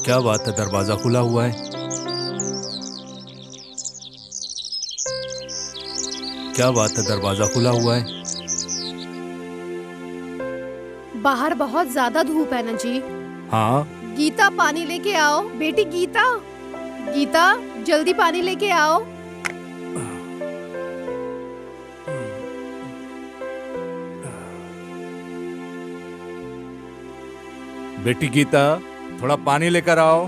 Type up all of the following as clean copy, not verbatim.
क्या बात है, दरवाजा खुला हुआ है। क्या बात है, दरवाजा खुला हुआ है। बाहर बहुत ज्यादा धूप है ना जी। हाँ। गीता पानी लेके आओ। बेटी गीता, गीता जल्दी पानी लेके आओ। बेटी गीता, थोड़ा पानी लेकर आओ।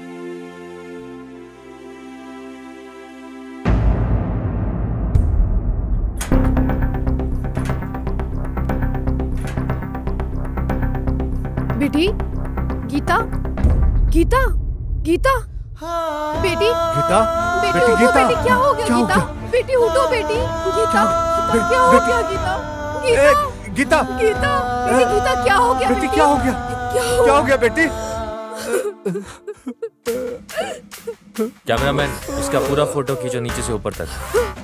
बेटी गीता, गीता, गीता, बेटी गीता, बेटी बेटी उठो। गीता, बेटी क्या हो गया? क्या हो गीता गया? बेटी उठो। बेटी गीता, क्या हो गया? गीता, गीता, गीता, बेटी गीता क्या हो गया? बेटी क्या हो गया? क्या हो गया बेटी? कैमरामैन, इसका पूरा फोटो खींचो नीचे से ऊपर तक।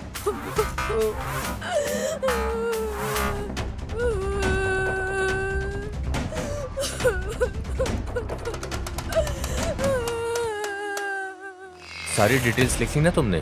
सारी डिटेल्स लिखी ना तुमने?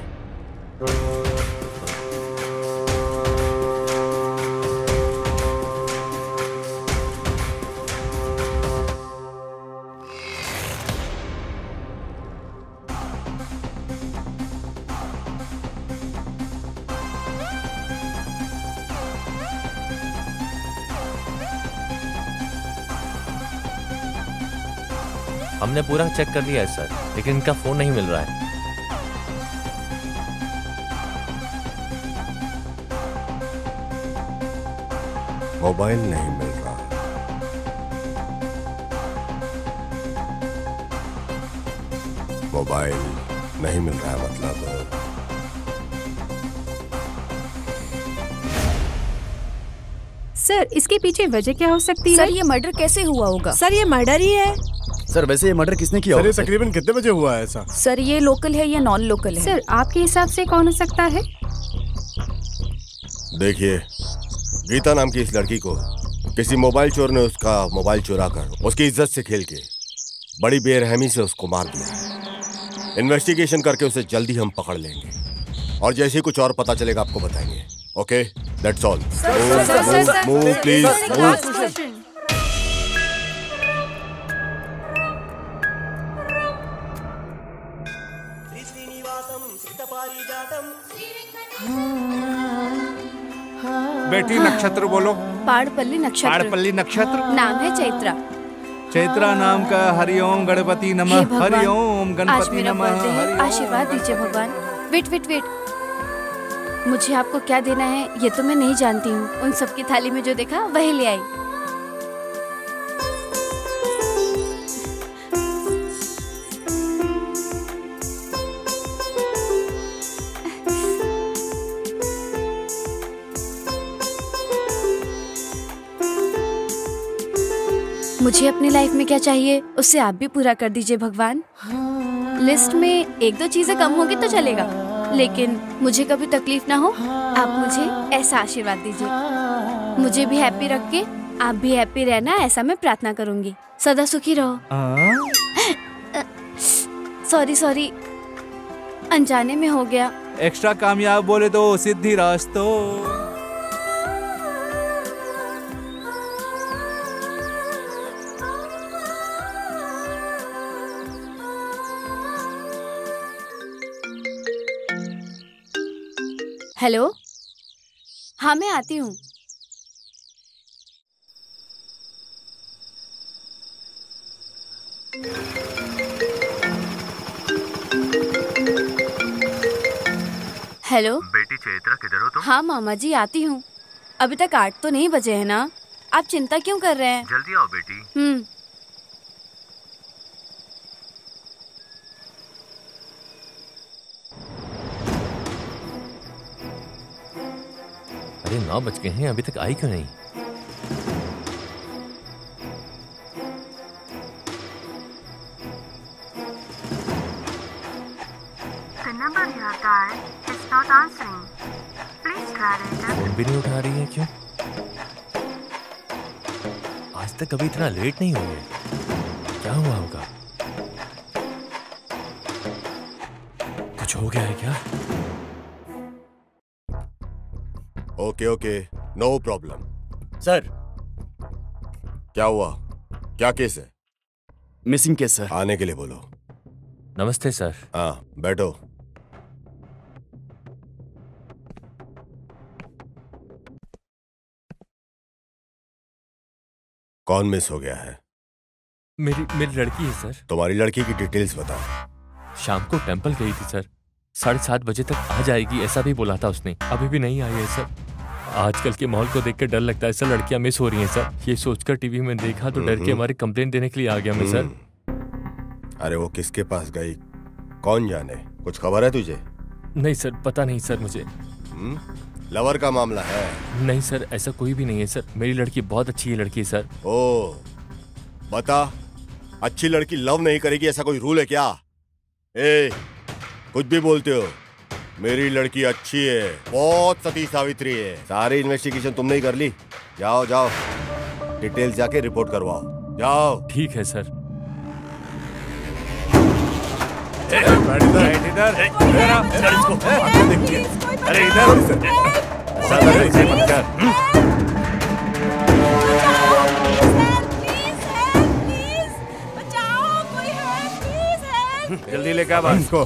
हमने पूरा चेक कर लिया है सर, लेकिन इनका फोन नहीं मिल रहा है। मोबाइल नहीं मिल रहा। मोबाइल नहीं मिल रहा है मतलब सर, इसके पीछे वजह क्या हो सकती है? सर, ये मर्डर कैसे हुआ होगा? सर, ये मर्डर ही है। सर, वैसे ये मर्डर किसने किया? सर, ये तकरीबन कितने बजे हुआ है ऐसा? सर, ये लोकल है या नॉन लोकल है? सर, आपके हिसाब से कौन हो सकता है? देखिए, गीता नाम की इस लड़की को किसी मोबाइल चोर ने उसका मोबाइल चुरा कर उसकी इज्जत से खेल के बड़ी बेरहमी से उसको मार दिया है। इन्वेस्टिगेशन करके उसे जल्दी हम पकड़ लेंगे और जैसे ही कुछ और पता चलेगा आपको बताएंगे। Okay, that's all. Move please, move. बेटी नक्षत्र बोलो। पाड़पल्ली नक्षत्र। पाड़पल्ली नक्षत्र। नाम है चैत्रा। चैत्रा नाम का हरिओम गणपति नमः। हरिओम गणपति नमः। आशीर्वाद दीजिए भगवान। वेट वेट वेट, मुझे आपको क्या देना है ये तो मैं नहीं जानती हूँ। उन सबकी थाली में जो देखा वही ले आई। मुझे अपनी लाइफ में क्या चाहिए उससे आप भी पूरा कर दीजिए भगवान। लिस्ट में एक दो चीजें कम होगी तो चलेगा, लेकिन मुझे कभी तकलीफ ना हो। आप मुझे ऐसा आशीर्वाद दीजिए। मुझे भी हैप्पी रख के आप भी हैप्पी रहना, ऐसा मैं प्रार्थना करूंगी। सदा सुखी रहो। सॉरी सॉरी, अनजाने में हो गया। एक्स्ट्रा कामयाब बोले तो सिद्धि रास्तो। हेलो, हाँ मैं आती हूँ। हेलो बेटी चैत्रा, किधर हो तुम? हाँ मामा जी, आती हूँ। अभी तक 8 तो नहीं बजे है ना? आप चिंता क्यों कर रहे हैं? जल्दी आओ बेटी। अरे 9 बज गए हैं, अभी तक आई क्यों नहीं? The number you have dialed is not answering. Please try later. Phone भी नहीं उठा रही है, क्यों? आज तक कभी इतना लेट नहीं हुई है। क्या हुआ होगा? हो गया है क्या? Okay okay, no problem. Sir, क्या हुआ? क्या केस है? Missing case sir. आने के लिए बोलो। नमस्ते सर। हाँ, बैठो। कौन मिस हो गया है? मेरी लड़की है सर। तुम्हारी लड़की की डिटेल्स बताओ। शाम को टेंपल गई थी सर, 7:30 बजे तक आ जाएगी ऐसा भी बोला था उसने, अभी भी नहीं आई है सर। आजकल के माहौल को देख के डर लगता है सर, लड़कियां मिस हो रही हैं सर। ये सोचकर टीवी में देखा तो डर के हमारी कंप्लेंट देने के लिए आ गया मैं सर। अरे वो किसके पास गई, कौन जाने? कुछ खबर है तुझे? नहीं सर, पता नहीं सर मुझे। लवर का मामला है? नहीं सर, ऐसा कोई भी नहीं है सर, मेरी लड़की बहुत अच्छी लड़की है सर। ओ, बता, अच्छी लड़की लव नहीं करेगी ऐसा कोई रूल है क्या? ए, कुछ भी बोलते हो। मेरी लड़की अच्छी है, बहुत सती सावित्री है। सारी इन्वेस्टिगेशन तुमने ही कर ली। जाओ जाओ, डिटेल्स जाके रिपोर्ट करवाओ, जाओ। ठीक है सर। इधर अरे इधर मत कर। जल्दी लेके आ इसको।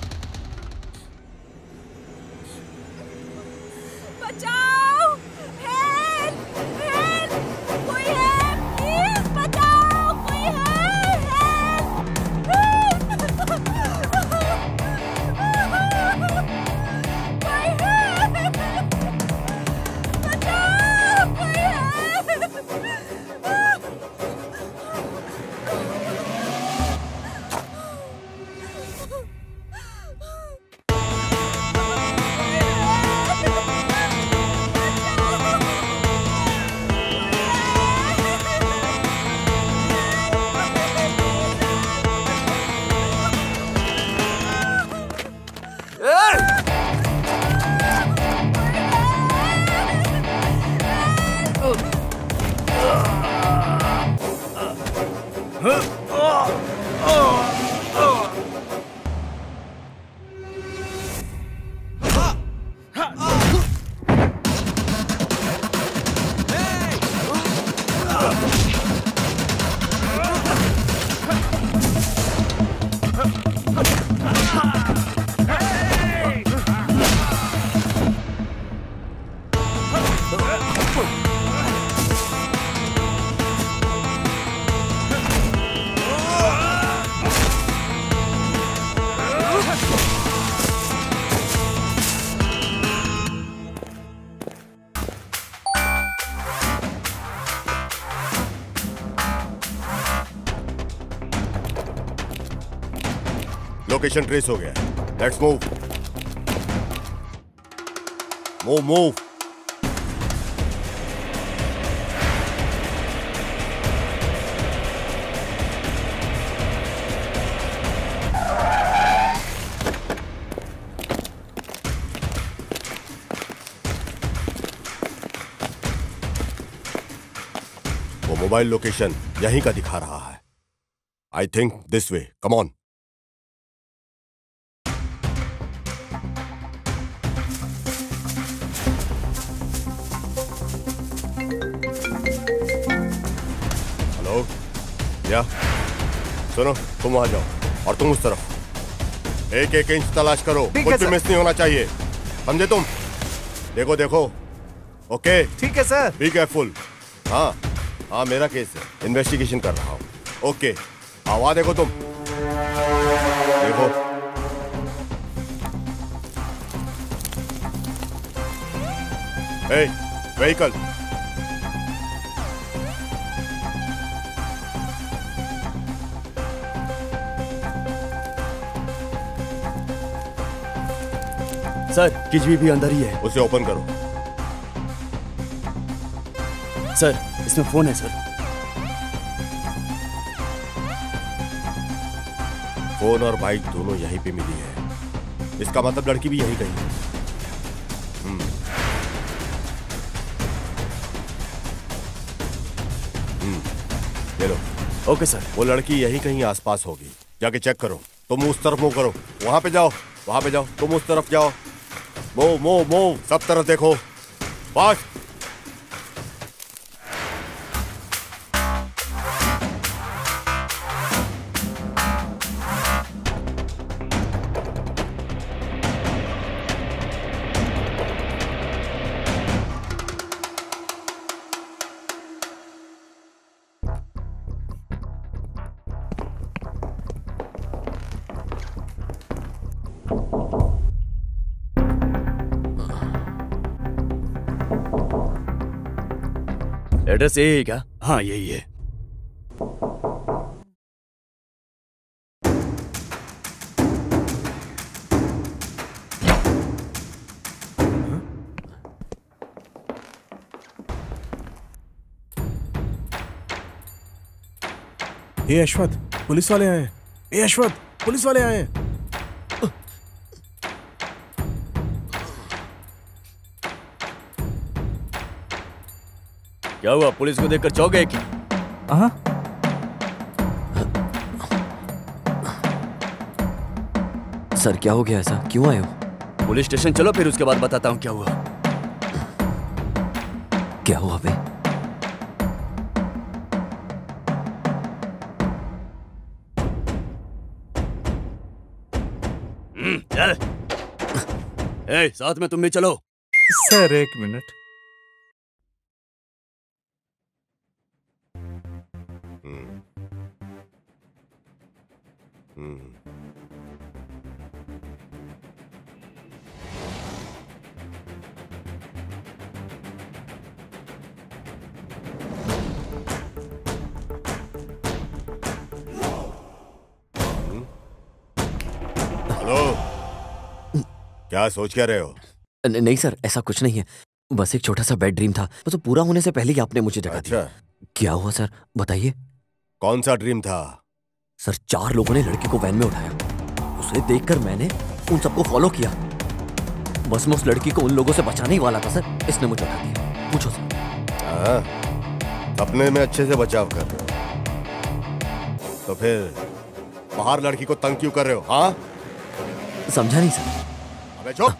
लोकेशन ट्रेस हो गया। Let's move move move. वो मोबाइल लोकेशन यहीं का दिखा रहा है। I think this way, come on. या सुनो, तुम वहां जाओ और तुम उस तरफ। एक एक इंच तलाश करो, कुछ भी मिस नहीं होना चाहिए, समझे तुम? देखो देखो। ओके ठीक है सर। Be careful. हाँ हाँ, मेरा केस है, इन्वेस्टिगेशन कर रहा हूँ। ओके, आवाज देखो तुम, देखो। ए, व्हीकल। सर, किजवी भी अंदर ही है। उसे ओपन करो। सर, इसमें फोन है सर। फोन और बाइक दोनों यहीं पे मिली है। इसका मतलब लड़की भी यहीं गई है। ले लो। Okay sir. वो लड़की यहीं कहीं आसपास होगी, जाके चेक करो। तुम उस तरफ मूव करो, वहां पे जाओ। वहां पे जाओ, तुम उस तरफ जाओ। मूव मूव मूव, सब तरफ देखो। फास्ट। एड्रेस यही है क्या? हाँ यही है। हे अश्वथ, पुलिस वाले आए हैं। हे अश्वथ, पुलिस वाले आए हैं। क्या हुआ, पुलिस को देखकर चौंक गए क्या? हाँ। सर क्या हो गया, ऐसा क्यों आए हो? पुलिस स्टेशन चलो, फिर उसके बाद बताता हूँ क्या हुआ। क्या हुआ बे? चल। ए, साथ में तुम भी चलो। सर एक मिनट। हेलो, क्या सोच क्या रहे हो? नहीं सर, ऐसा कुछ नहीं है। बस एक छोटा सा बैड ड्रीम था, वो तो पूरा होने से पहले ही आपने मुझे जगा दिया। क्या हुआ सर, बताइए। कौन सा ड्रीम था? सर 4 लोगों ने लड़की को वैन में उठाया। उसे देखकर मैंने उन सबको फॉलो किया। बस मैं उस लड़की को उन लोगों से बचाने ही वाला था सर, इसने मुझे उठा दिया। पूछो सर। सपने में अच्छे से बचाव कर रहे हो, तो फिर बाहर लड़की को तंग क्यों कर रहे हो? हाँ, समझा नहीं सर। अबे चुप।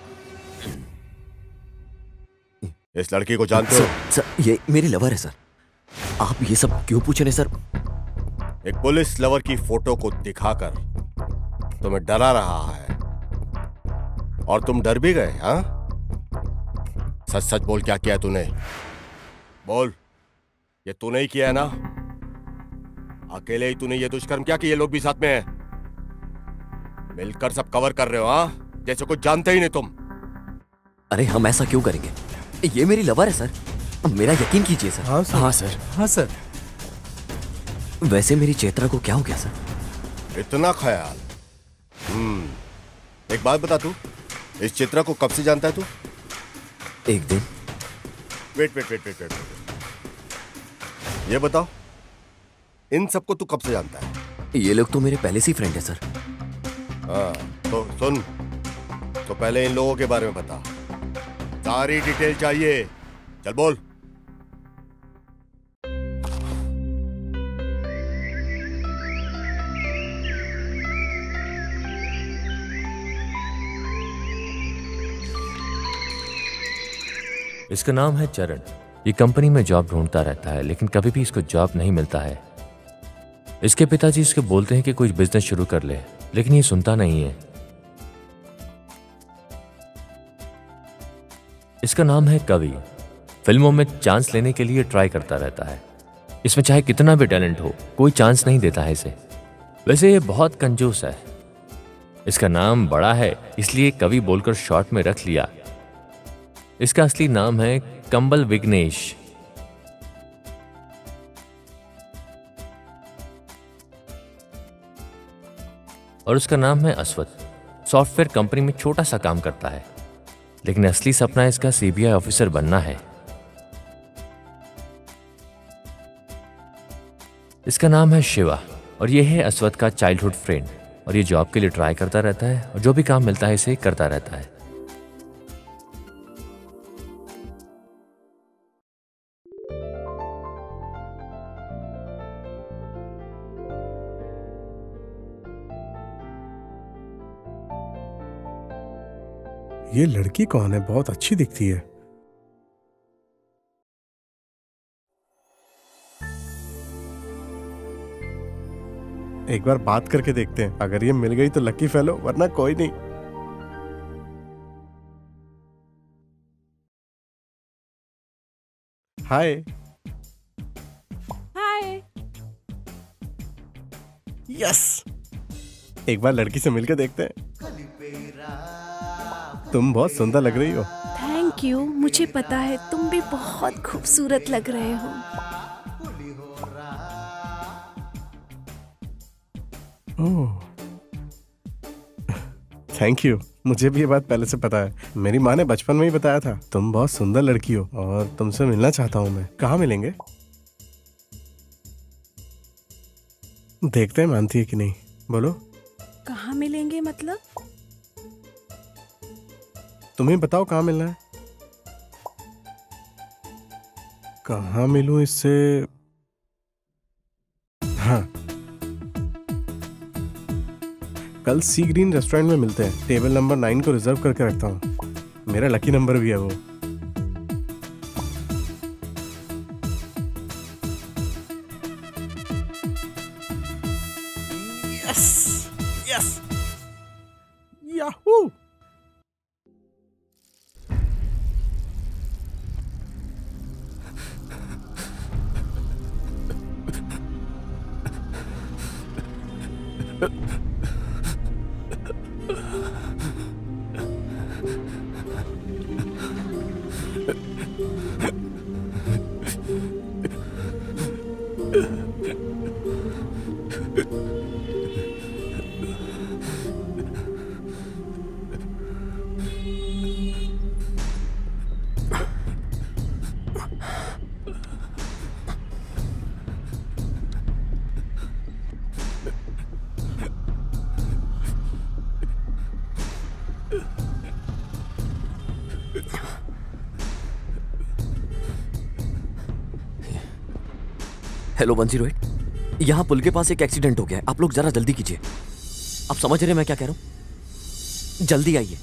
इस लड़की को जानते हो? सर ये मेरी लवर है सर। आप ये सब क्यों पूछ रहे सर? एक पुलिस लवर की फोटो को दिखाकर तुम्हें डरा रहा है और तुम डर भी गए। हाँ, सच सच बोल, क्या किया तूने? बोल, ये तूने ही किया है ना? अकेले ही तूने ये दुष्कर्म किया कि ये लोग भी साथ में हैं? मिलकर सब कवर कर रहे हो? हाँ, जैसे कुछ जानते ही नहीं तुम। अरे हम ऐसा क्यों करेंगे, ये मेरी लवर है सर, मेरा यकीन कीजिए सर। हाँ सर। हाँ सर। हाँ सर। वैसे मेरी चेत्रा को क्या हो गया सर? इतना ख्याल। एक बात बता, तू इस चित्रा को कब से जानता है तू? एक दिन। Wait wait wait wait wait, ये बताओ, इन सबको तू कब से जानता है? ये लोग तो मेरे पहले से ही फ्रेंड है सर। हाँ, तो सुन, तो पहले इन लोगों के बारे में बता, सारी डिटेल चाहिए। चल बोल। इसका नाम है चरण। ये कंपनी में जॉब ढूंढता रहता है, लेकिन कभी भी इसको जॉब नहीं मिलता है। इसके पिताजी इसको बोलते हैं कि कुछ बिजनेस शुरू कर ले, लेकिन ये सुनता नहीं है। इसका नाम है कवि। फिल्मों में चांस लेने के लिए ट्राई करता रहता है। इसमें चाहे कितना भी टैलेंट हो, कोई चांस नहीं देता है इसे। वैसे ये बहुत कंजूस है। इसका नाम बड़ा है, इसलिए कवि बोलकर शॉर्ट में रख लिया। इसका असली नाम है कंबल विघ्नेश। और उसका नाम है अश्वथ। सॉफ्टवेयर कंपनी में छोटा सा काम करता है, लेकिन असली सपना इसका सीबीआई ऑफिसर बनना है। इसका नाम है शिवा और यह है अश्वथ का चाइल्डहुड फ्रेंड। और ये जॉब के लिए ट्राई करता रहता है और जो भी काम मिलता है इसे करता रहता है। ये लड़की कौन है? बहुत अच्छी दिखती है। एक बार बात करके देखते हैं, अगर ये मिल गई तो लकी फेलो, वरना कोई नहीं। हाय। हाय। यस, एक बार लड़की से मिलकर देखते हैं। तुम बहुत सुंदर लग रही हो। थैंक यू, मुझे पता है तुम भी बहुत खूबसूरत लग रहे हो। Oh, thank you. मुझे भी ये बात पहले से पता है, मेरी माँ ने बचपन में ही बताया था। तुम बहुत सुंदर लड़की हो और तुमसे मिलना चाहता हूँ मैं। कहाँ मिलेंगे? देखते हैं मानती है कि नहीं। बोलो। कहाँ मिलेंगे मतलब? तुम्हें बताओ कहाँ मिलना है। कहाँ मिलूं इससे? हाँ, कल सी ग्रीन रेस्टोरेंट में मिलते हैं। टेबल नंबर 9 को रिजर्व करके रखता हूँ। मेरा लकी नंबर भी है वो। Yes yes, Yahoo. हेलो 108, यहाँ पुल के पास एक एक्सीडेंट हो गया है। आप लोग जरा जल्दी कीजिए। आप समझ रहे हैं मैं क्या कह रहा हूँ? जल्दी आइए।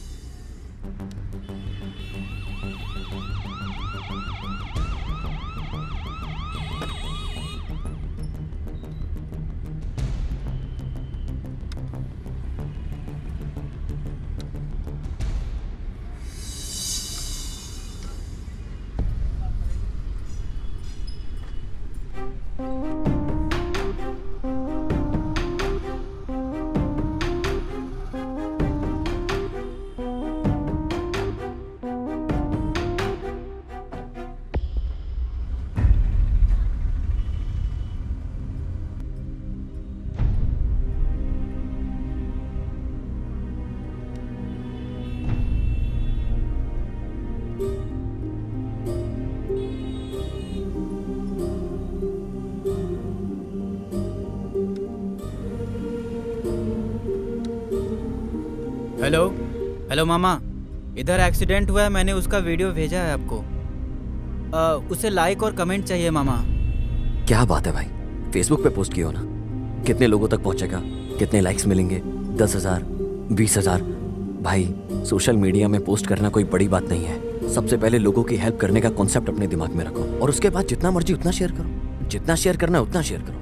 हेलो हेलो मामा, इधर एक्सीडेंट हुआ है। मैंने उसका वीडियो भेजा है आपको। उसे लाइक और कमेंट चाहिए मामा। क्या बात है भाई, फेसबुक पे पोस्ट किया हो ना? कितने लोगों तक पहुंचेगा? कितने लाइक्स मिलेंगे? 10,000, 20,000? भाई, सोशल मीडिया में पोस्ट करना कोई बड़ी बात नहीं है। सबसे पहले लोगों की हेल्प करने का कॉन्सेप्ट अपने दिमाग में रखो और उसके बाद जितना मर्जी उतना शेयर करो। जितना शेयर करना है उतना शेयर करो।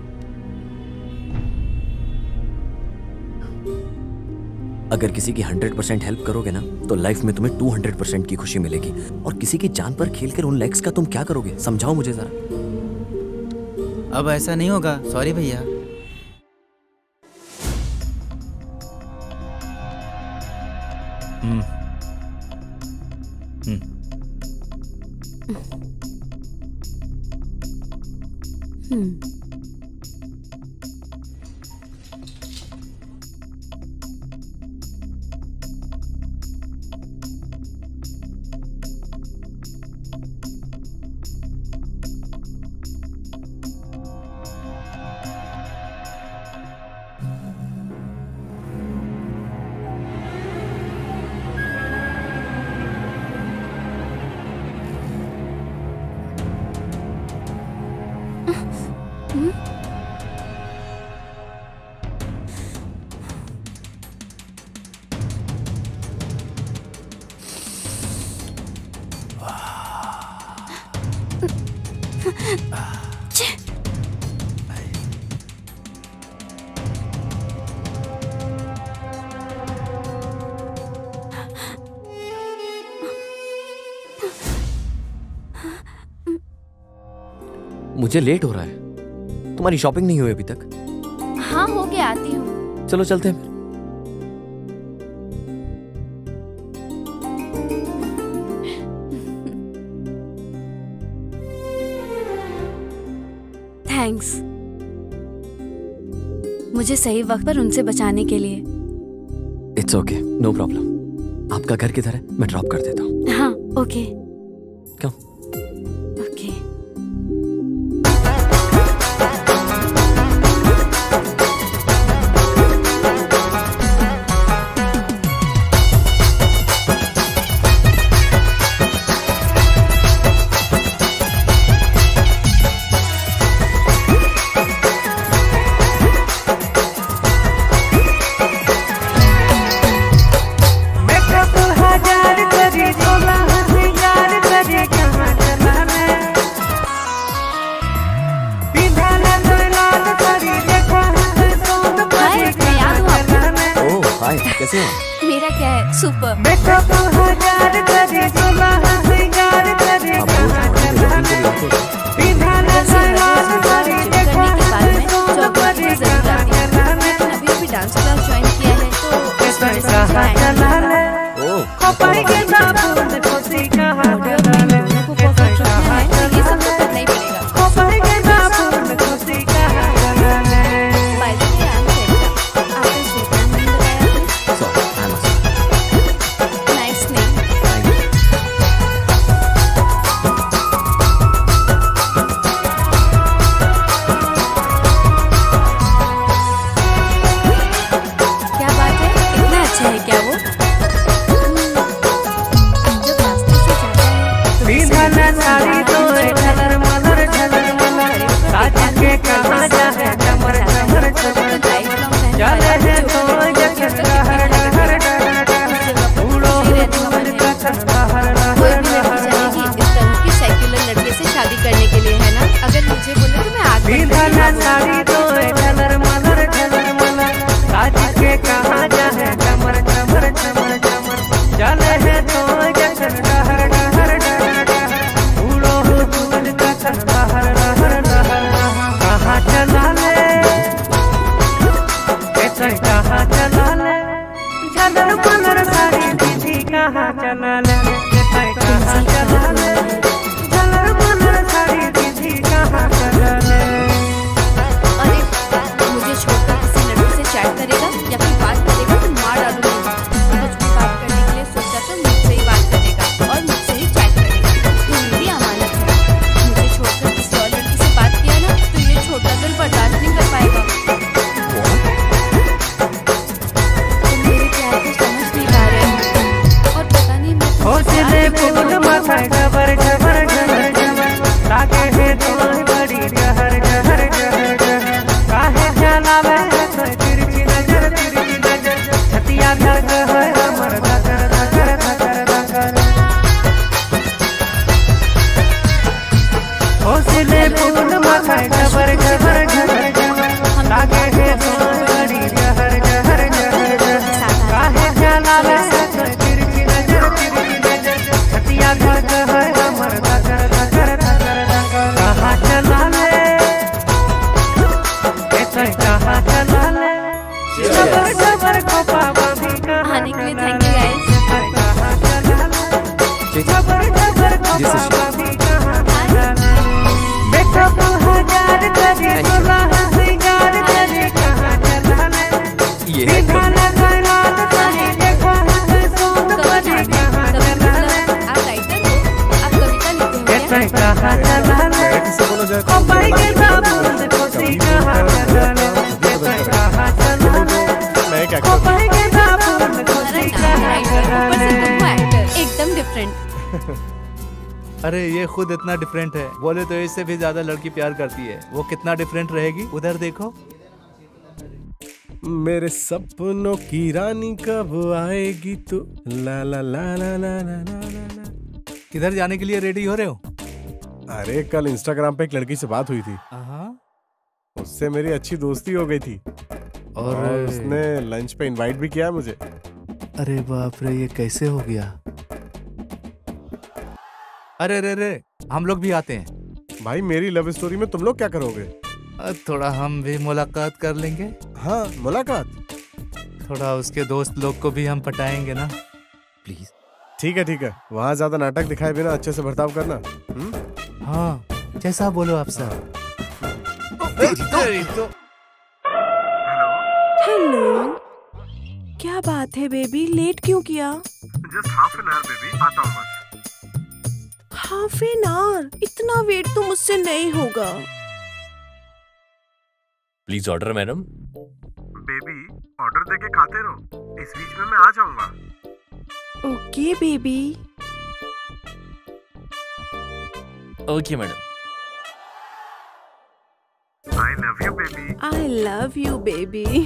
अगर किसी की 100% हेल्प करोगे ना तो लाइफ में तुम्हें 200% की खुशी मिलेगी। और किसी की जान पर खेलकर उन लाइक्स का तुम क्या करोगे? समझाओ मुझे जरा। अब ऐसा नहीं होगा, सॉरी भैया। मुझे लेट हो रहा है। तुम्हारी शॉपिंग नहीं हुई अभी तक? हाँ हो गया, आती हूँ। चलो चलते हैं फिर। थैंक्स मुझे सही वक्त पर उनसे बचाने के लिए। It's okay, no problem. आपका घर किधर है? मैं ड्रॉप कर देता हूँ। हाँ ओके। क्यों? ओके। कैसे हो? मेरा क्या है, सुपर। डांस क्लास ज्वाइन किया है तो इस वजह से ये सब तो करना ही पड़ेगा। एकदम डिफरेंट। अरे ये खुद इतना डिफरेंट है, बोले तो इससे भी ज्यादा लड़की प्यार करती है। वो कितना डिफरेंट रहेगी, उधर देखो। मेरे सपनों की रानी कब आएगी तू, ला ला ला ला ला ला ला। किधर जाने के लिए रेडी हो रहे हो? अरे कल इंस्टाग्राम पे एक लड़की से बात हुई थी, उससे मेरी अच्छी दोस्ती हो गई थी और उसने लंच पे इनवाइट भी किया मुझे। अरे बाप रे, ये कैसे हो गया? अरे रे रे, हम लोग भी आते हैं। भाई मेरी लव स्टोरी में तुम लोग क्या करोगे? थोड़ा हम भी मुलाकात कर लेंगे। हाँ मुलाकात। थोड़ा उसके दोस्त लोग को भी हम पटाएंगे ना। प्लीज। ठीक है, वहाँ ज्यादा नाटक दिखाए बिना अच्छे से बर्ताव करना। हाँ जैसा बोलो आप सर। हेलो, क्या बात है बेबी, लेट क्यों किया? Just half an hour baby, आता हूँ बस। Half an hour? इतना वेट तो मुझसे नहीं होगा। Please order madam. Baby order देके खाते रहो, इस बीच में मैं आ जाऊंगा। Okay baby. Okay madam. I love you baby. I love you baby.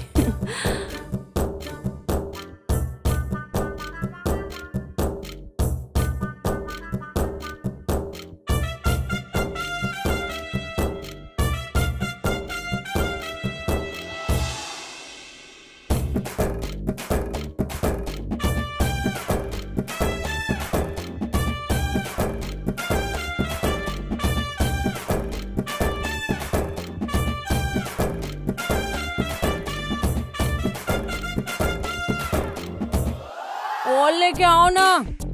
और लेके आओ ना।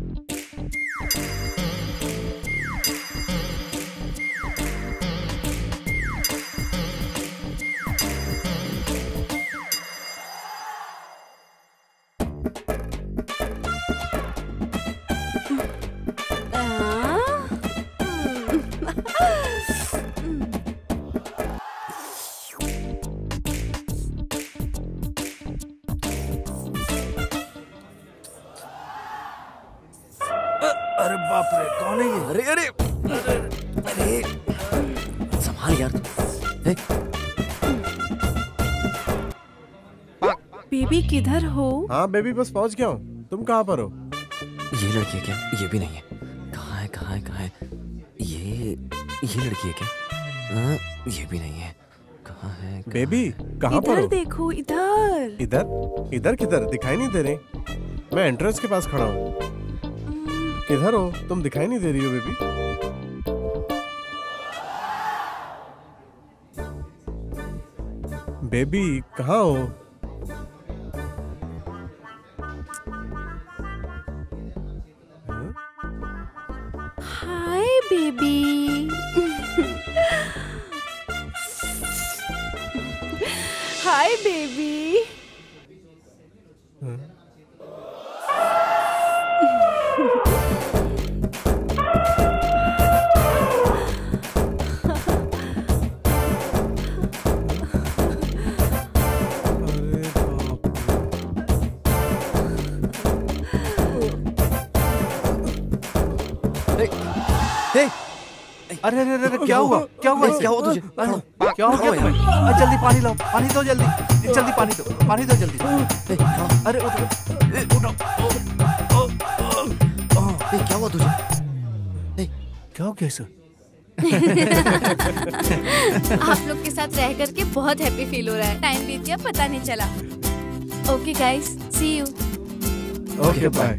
अरे बाप रे, कौन है ये? अरे अरे अरे संभाल यार। बेबी किधर हो? हाँ बेबी बस पहुंच गया हूँ। तुम कहाँ पर हो? ये लड़की है क्या? ये भी नहीं है। कहाँ है? ये लड़की है क्या? ये भी नहीं है। कहाँ है? बेबी कहाँ पर हो? इधर देखो, इधर। इधर किधर? दिखाई नहीं दे रही। मैं एंट्रेंस के पास खड़ा हूँ। किधर हो तुम? दिखाई नहीं दे रही हो बेबी। बेबी कहाँ हो? Hi baby. Hi baby. अरे अरे अरे क्या हुआ तुझे? क्या हो गया तुम्हें? जल्दी पानी लाओ, पानी दो जल्दी पानी दो जल्दी। अरे उठो। क्या हुआ तुझे? क्या हो गया सर? आप लोग के साथ रह करके बहुत हैप्पी फील हो रहा है। टाइम बीत गया पता नहीं चला। Okay guys, see you. Okay bye.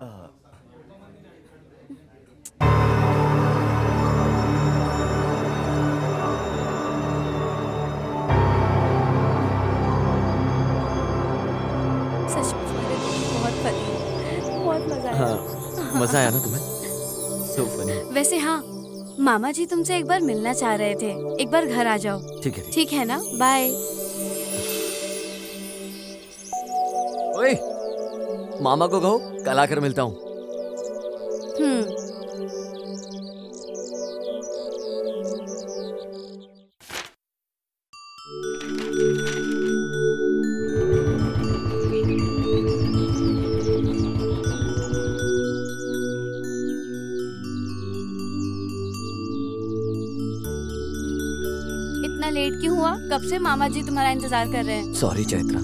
मजा आया ना तुम्हें? So funny। वैसे हाँ, मामा जी तुमसे एक बार मिलना चाह रहे थे। एक बार घर आ जाओ। ठीक है ना? बाय। ओए, मामा को कहो कल आकर मिलता हूँ। लेट क्यों हुआ? कब से मामा जी तुम्हारा इंतजार कर रहे हैं। सॉरी चैत्रा।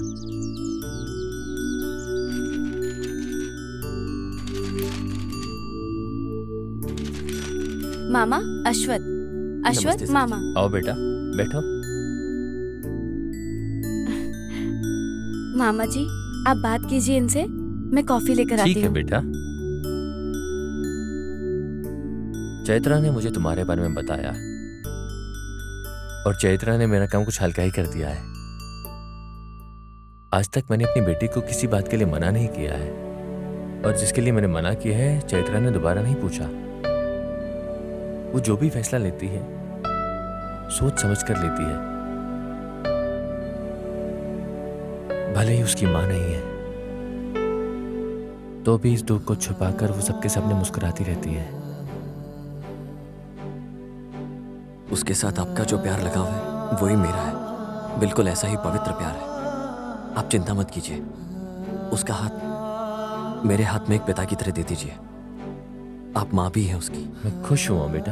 मामा, अश्वत मामा। आओ बेटा, बैठो। मामा जी आप बात कीजिए इनसे, मैं कॉफी लेकर आती हूँ। ठीक है बेटा। चैत्रा ने मुझे तुम्हारे बारे में बताया और चैत्रा ने मेरा काम कुछ हल्का ही कर दिया है। आज तक मैंने अपनी बेटी को किसी बात के लिए मना नहीं किया है, और जिसके लिए मैंने मना किया है चैत्रा ने दोबारा नहीं पूछा। वो जो भी फैसला लेती है सोच समझ कर लेती है, भले ही उसकी मां नहीं है तो भी इस दुख को छुपाकर वो सबके सामने मुस्कुराती रहती है। उसके साथ आपका जो प्यार लगाव है वही मेरा है, बिल्कुल ऐसा ही पवित्र प्यार है। आप चिंता मत कीजिए, उसका हाथ मेरे हाथ में एक पिता की तरह दे दीजिए। आप माँ भी हैं उसकी। मैं खुश हूँ बेटा।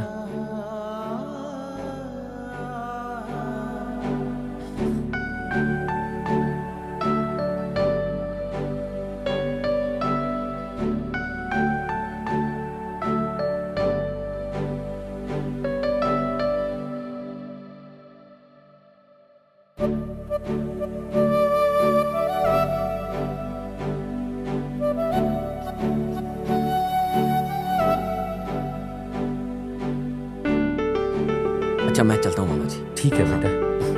अच्छा मैं चलता हूँ मामा जी। ठीक है बेटा।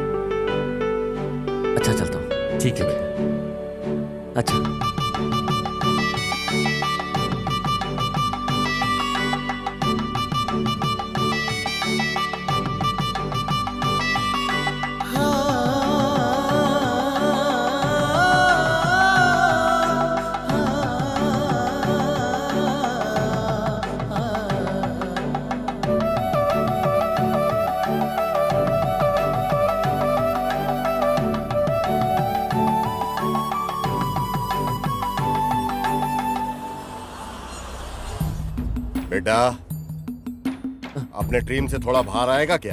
अच्छा चलता हूँ। ठीक है बेटा। अच्छा। बेटा, अपने ड्रीम से थोड़ा बाहर आएगा क्या?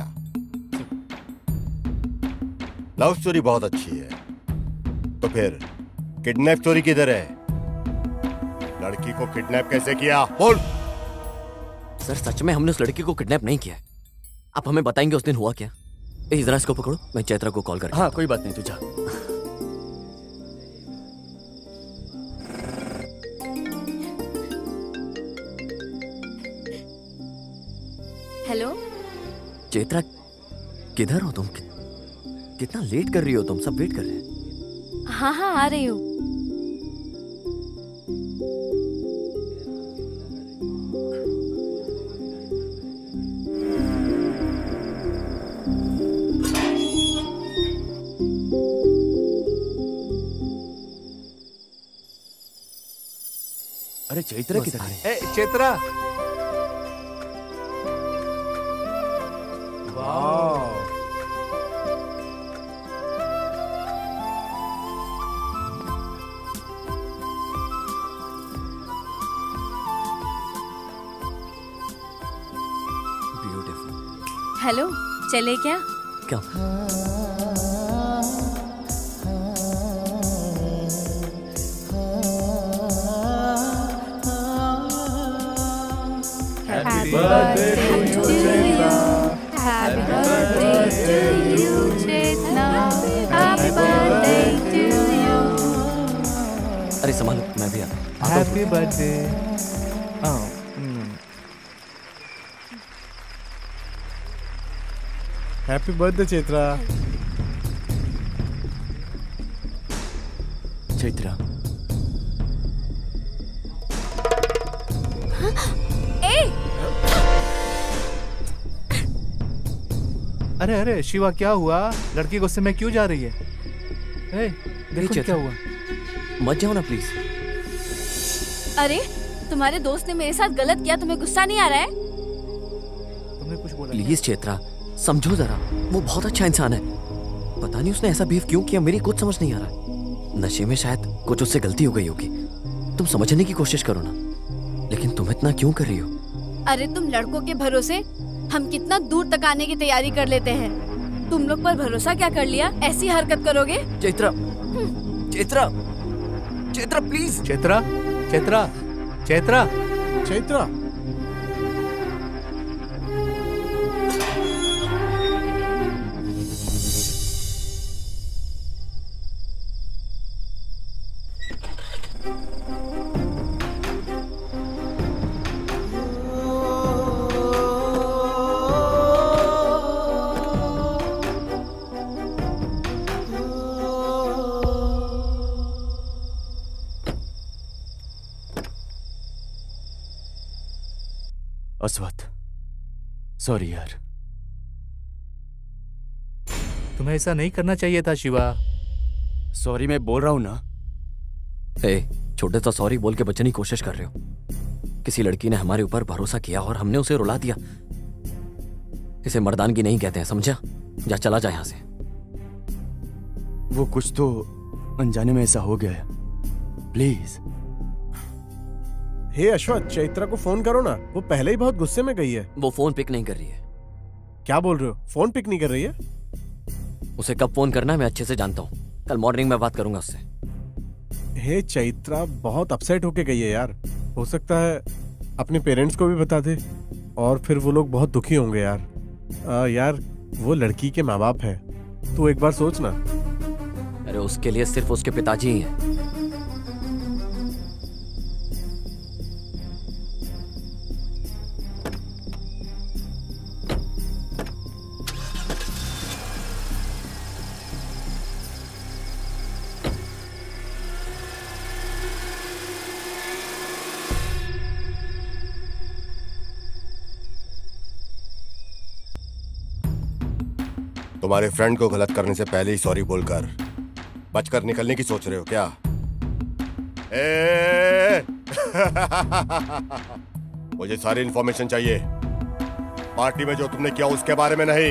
लव स्टोरी बहुत अच्छी है, तो फिर किडनैप स्टोरी किधर है? लड़की को किडनैप कैसे किया? बोल। सर सच में हमने उस लड़की को किडनैप नहीं किया। आप हमें बताएंगे उस दिन हुआ क्या? जरा इसको पकड़ो, मैं चैत्रा को कॉल करके। हाँ कोई बात नहीं, तू जा। हेलो चैत्रा, किधर हो तुम? कितना लेट कर रही हो तुम? सब वेट कर रहे हैं। हाँ हाँ आ रही हूँ। अरे चैत्रा किधर है? ए चैत्रा, वाह ब्यूटीफुल। हेलो, चले क्या? क्या? Happy birthday to you. Happy birthday to you, Chetna. Happy birthday to you. अरे संभालो, मैं भी आता हूँ। Happy birthday. Happy birthday Chaitra. Chaitra, अरे अरे शिवा, क्या हुआ? लड़की गुस्से में क्यों जा रही है? ए, देखो क्या हुआ। मत जाओ ना प्लीज। अरे तुम्हारे दोस्त ने मेरे साथ गलत किया, तुम्हें गुस्सा नहीं आ रहा है? तुमने कुछ बोला? प्लीज चैत्रा समझो जरा, वो बहुत अच्छा इंसान है। पता नहीं उसने ऐसा बिहेव क्यों किया, मेरी कुछ समझ नहीं आ रहा। नशे में शायद कुछ उससे गलती हो गई होगी। तुम समझने की कोशिश करो ना। लेकिन तुम इतना क्यों कर रही हो? अरे तुम लड़कों के भरोसे हम कितना दूर तक आने की तैयारी कर लेते हैं। तुम लोग पर भरोसा क्या कर लिया? ऐसी हरकत करोगे? चैत्रा, चैत्रा, चैत्रा प्लीज। चैत्रा, चैत्रा, चैत्रा, चैत्रा। अस्वत, सॉरी यार। तुम्हें ऐसा नहीं करना चाहिए था शिवा। सॉरी मैं बोल रहा हूँ ना। छोटे सा सॉरी बोल के बचने की कोशिश कर रहे हो। किसी लड़की ने हमारे ऊपर भरोसा किया और हमने उसे रुला दिया। इसे मर्दानगी नहीं कहते हैं, समझा? जा, चला जा यहाँ से। वो कुछ तो अनजाने में ऐसा हो गया है, प्लीज। हे अश्वत, चैत्रा को फोन करो ना, वो पहले ही बहुत गुस्से में गई है। वो फोन पिक नहीं कर रही है। क्या बोल रहे हो? फोन पिक नहीं कर रही है? उसे कब फोन करना है मैं अच्छे से जानता हूँ। कल मॉर्निंग में बात करूंगा उससे। हे चैत्रा बहुत अपसेट होके गई है यार। हो सकता है अपने पेरेंट्स को भी बता दे और फिर वो लोग बहुत दुखी होंगे यार। यार वो लड़की के माँ बाप है, तू एक बार सोच ना। अरे उसके लिए सिर्फ उसके पिताजी ही हैं। तुम्हारे फ्रेंड को गलत करने से पहले ही सॉरी बोलकर बचकर निकलने की सोच रहे हो क्या? मुझे सारी इंफॉर्मेशन चाहिए। पार्टी में जो तुमने किया उसके बारे में नहीं।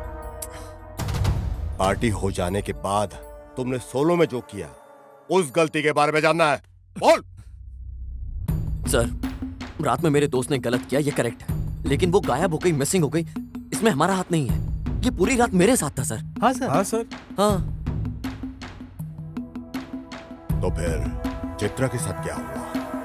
पार्टी हो जाने के बाद तुमने सोलो में जो किया उस गलती के बारे में जानना है। बोल। सर, रात में मेरे दोस्त ने गलत किया, ये करेक्ट है, लेकिन वो गायब हो गई, मिसिंग हो गई, इसमें हमारा हाथ नहीं है। ये पूरी रात मेरे साथ था सर। हाँ सर। हाँ सर। हाँ। तो फिर चित्रा के साथ क्या हुआ?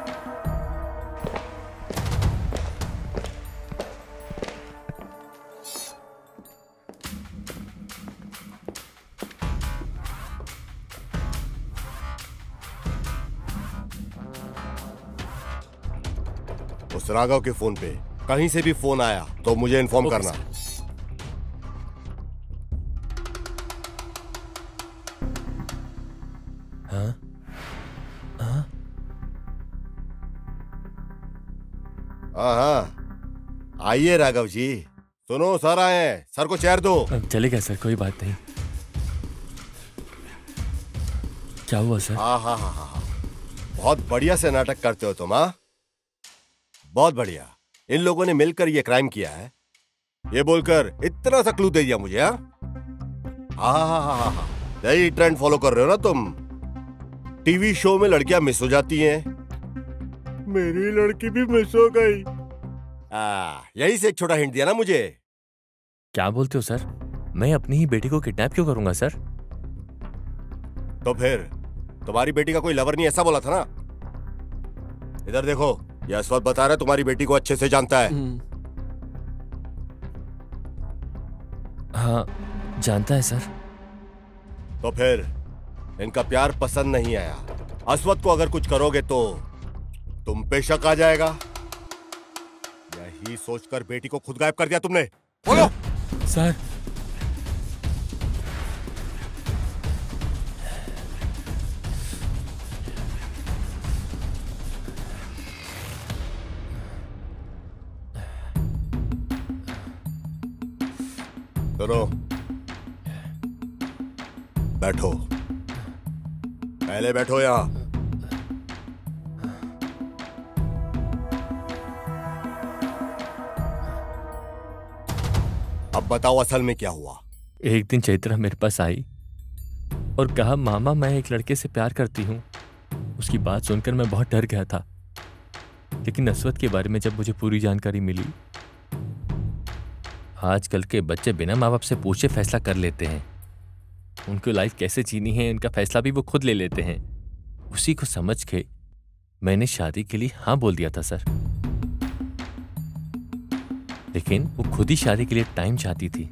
उस राघव के फोन पे कहीं से भी फोन आया तो मुझे इन्फॉर्म करना। हाँ? हाँ? हाँ, आइए राघव जी। सुनो, सर आए हैं, सर को चेयर दो। चलेगा सर, कोई बात नहीं। क्या हुआ सर? हाँ हाँ हाँ हाँ, बहुत बढ़िया से नाटक करते हो तुम। हाँ, बहुत बढ़िया। इन लोगों ने मिलकर ये क्राइम किया है, ये बोलकर इतना सा क्लू दे दिया मुझे। हाँ हाँ हाँ हाँ हाँ, यही ट्रेंड फॉलो कर रहे हो ना तुम। टीवी शो में लड़कियां मिस हो जाती हैं, मेरी लड़की भी मिस हो गई। यही से एक छोटा हिंट दिया ना मुझे। क्या बोलते हो सर? मैं अपनी ही बेटी को किडनैप क्यों करूंगा सर? तो फिर तुम्हारी बेटी का कोई लवर नहीं, ऐसा बोला था ना? इधर देखो, यह अस्वत बता रहा है तुम्हारी बेटी को अच्छे से जानता है। हाँ, जानता है सर। तो फिर इनका प्यार पसंद नहीं आया। अस्वत को अगर कुछ करोगे तो तुम पे शक आ जाएगा। यही सोचकर बेटी को खुद गायब कर दिया तुमने। बोलो सर। सुनो, बैठो, पहले बैठो यहां। अब बताओ असल में क्या हुआ? एक दिन चैत्रा मेरे पास आई और कहा, मामा मैं एक लड़के से प्यार करती हूँ। उसकी बात सुनकर मैं बहुत डर गया था, लेकिन अस्वत के बारे में जब मुझे पूरी जानकारी मिली, आजकल के बच्चे बिना माँ बाप से पूछे फैसला कर लेते हैं। उनको लाइफ कैसे जीनी है इनका फैसला भी वो खुद ले लेते हैं। उसी को समझ के मैंने शादी के लिए हाँ बोल दिया था सर, लेकिन वो खुद ही शादी के लिए टाइम चाहती थी।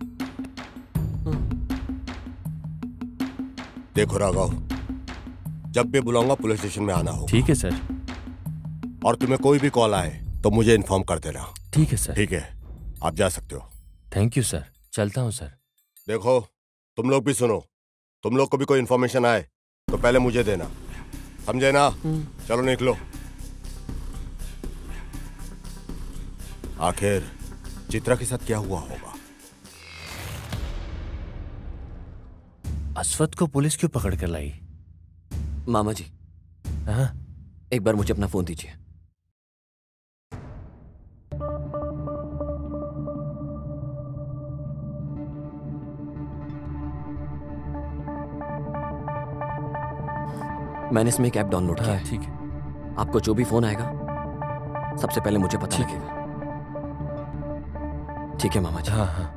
देखो राघव, जब भी बुलाऊंगा पुलिस स्टेशन में आना होगा। ठीक है सर। और तुम्हें कोई भी कॉल आए तो मुझे इन्फॉर्म कर देना। ठीक है सर। ठीक है, आप जा सकते हो। थैंक यू सर, चलता हूँ सर। देखो तुम लोग भी सुनो, तुम लोग को भी कोई इन्फॉर्मेशन आए तो पहले मुझे देना, समझे ना? चलो निकलो। आखिर चित्रा के साथ क्या हुआ होगा? अश्वथ को पुलिस क्यों पकड़ कर लाई? मामा जी, हाँ? एक बार मुझे अपना फोन दीजिए। मैंने इसमें एक ऐप डाउनलोड किया है। ठीक है। आपको जो भी फोन आएगा सबसे पहले मुझे पता लगेगा। ठीक है मामा जी। हाँ हाँ।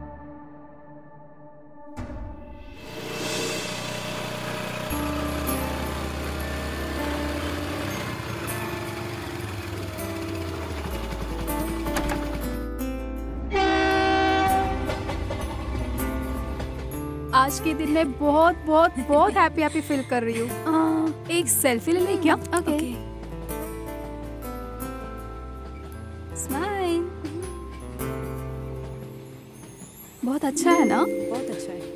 आज के दिन मैं बहुत बहुत बहुत हैप्पी फील कर रही हूँ। एक सेल्फी ले लें क्या? ओके। स्माइल। बहुत अच्छा है ना? बहुत अच्छा है।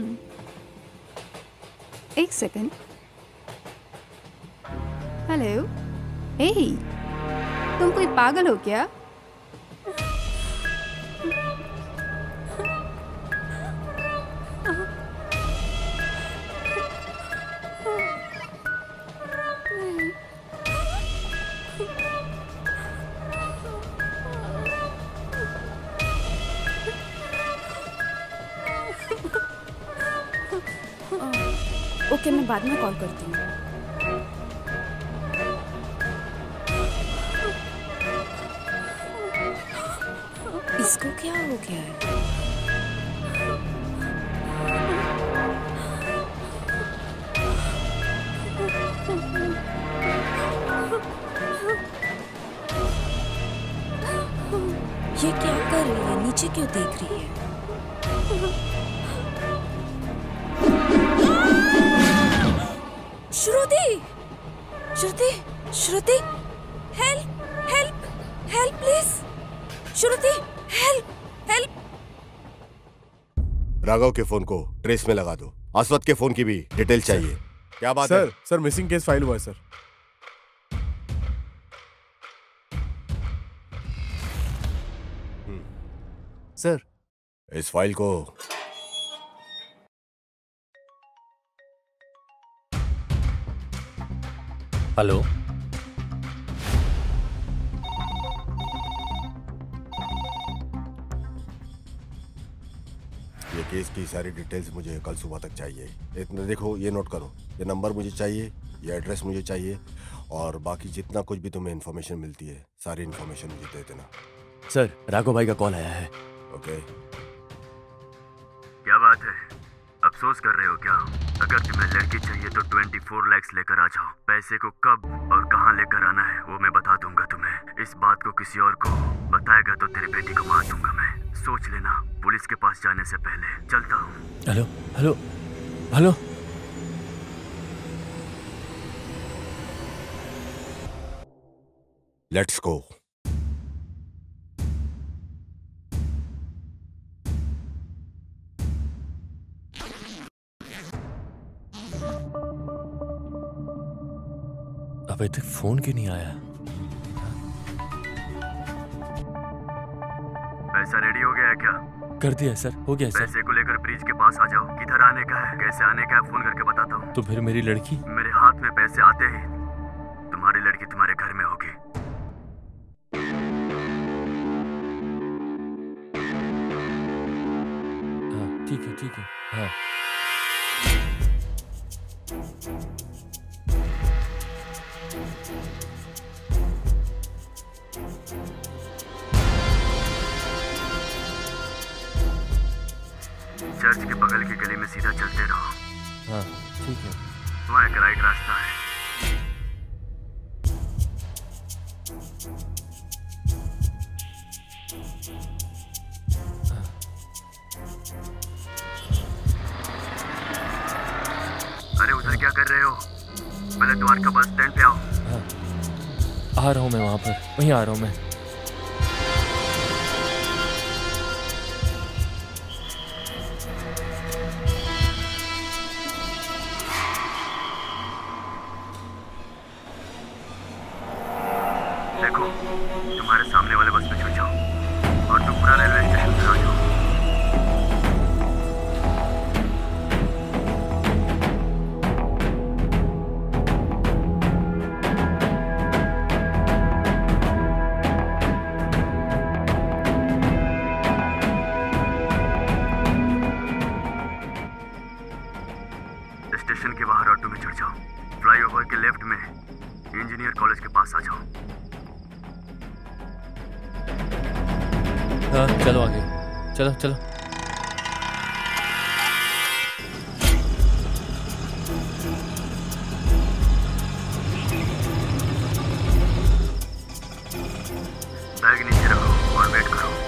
एक सेकंड। हेलो। हे, तुम कोई पागल हो क्या? ओके, मैं बाद में कॉल करती हूँ। इसको क्या हो गया है? ये क्या कर रही है? नीचे क्यों देख रही है? Shruti, Shruti, Shruti, help, help, help please, Shruti, help, help. Raghav के फोन को ट्रेस में लगा दो। अश्वथ के फोन की भी डिटेल चाहिए। क्या बात है? सर मिसिंग केस फाइल हुआ है सर। सर, इस फाइल को हेलो। ये केस की सारी डिटेल्स मुझे कल सुबह तक चाहिए। इतना देखो, ये नोट करो, ये नंबर मुझे चाहिए, ये एड्रेस मुझे चाहिए, और बाकी जितना कुछ भी तुम्हें इन्फॉर्मेशन मिलती है सारी इन्फॉर्मेशन मुझे दे देना। सर, राघव भाई का कॉल आया है। ओके। क्या बात है? अफसोस कर रहे हो क्या? अगर तुम्हें लड़की चाहिए तो 24 लाख लेकर आ जाओ। पैसे को कब और कहां लेकर आना है वो मैं बता दूंगा तुम्हें। इस बात को किसी और को बताएगा तो तेरी बेटी को मार दूंगा मैं। सोच लेना पुलिस के पास जाने से पहले। चलता हूँ। Hello hello hello. Let's go. अभी तक फोन क्यों नहीं आया? पैसा रेडी हो गया है क्या? कर दिया सर, हो गया सर। पैसे को लेकर ब्रिज के पास आ जाओ। किधर आने का है, कैसे आने का है, फोन करके बताता हूँ। तो फिर मेरी लड़की? मेरे हाथ में पैसे आते ही तुम्हारी लड़की तुम्हारे घर में होगी। हाँ ठीक है, ठीक है। हाँ चर्च के बगल की गली में सीधा चलते रहो। हाँ ठीक है। वहाँ एक राइट रास्ता है। अरे उधर क्या कर रहे हो? पहले द्वारका बस स्टैंड पे आओ। हाँ आ रहा हूँ मैं, वहाँ पर वहीं आ रहा हूँ मैं। देखो तुम्हारे सामने वाले बस पे चढ़ जाओ। हाँ चलो आगे, चलो चलो। बैग नीचे रखो और वेट करो।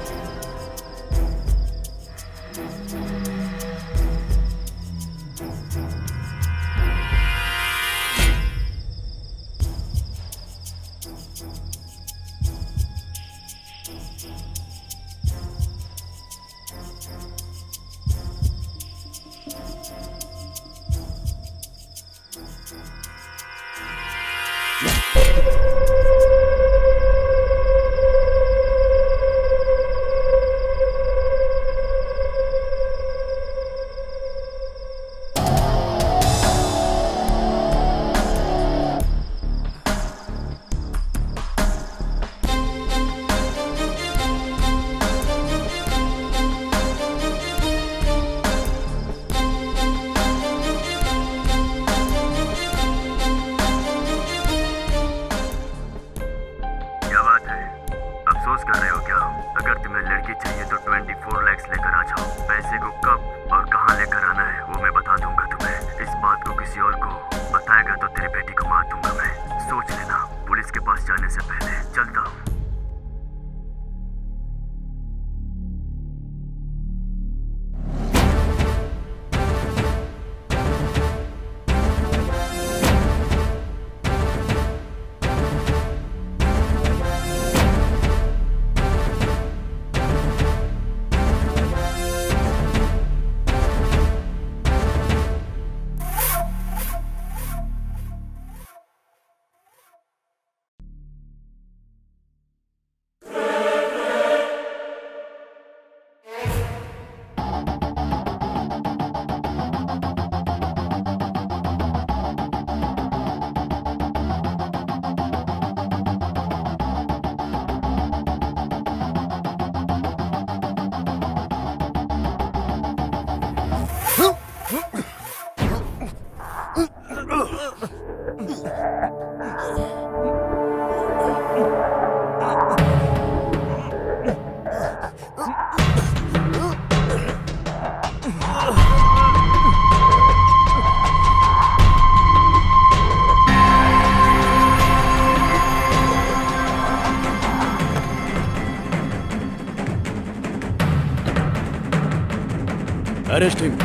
Arrest him.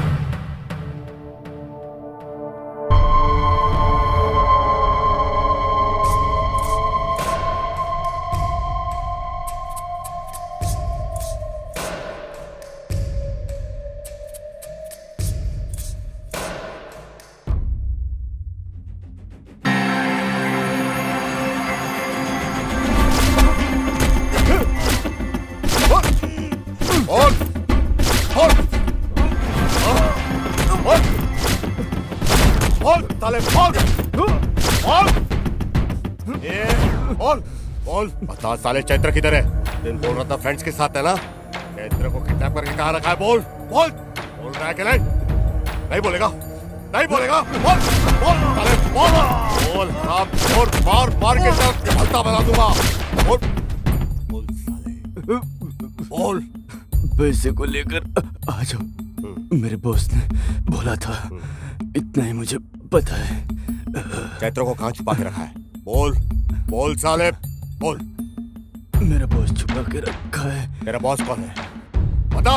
बता साले चैत्र किधर है? दिन बोल रहा था फ्रेंड्स के साथ है ना? चैत्र को किडनैप करके कहाँ रखा है? बोल बोल बोल रहा है कि नहीं? नहीं बोलेगा? नहीं बोलेगा? बोल बोल साले बोल बोल हाँ बोल मार मार के साथ भलता बना दूंगा। बोल बोल साले बोल। पैसे को लेकर आ जाओ। मेरे बॉस ने बोला था, इतना ही मुझे पता है। चैत्र को कहाँ छुपा के रखा है? बोल बोल साले बोल। मेरा बॉस छुपा के रखा है। तेरा बॉस कौन है? बता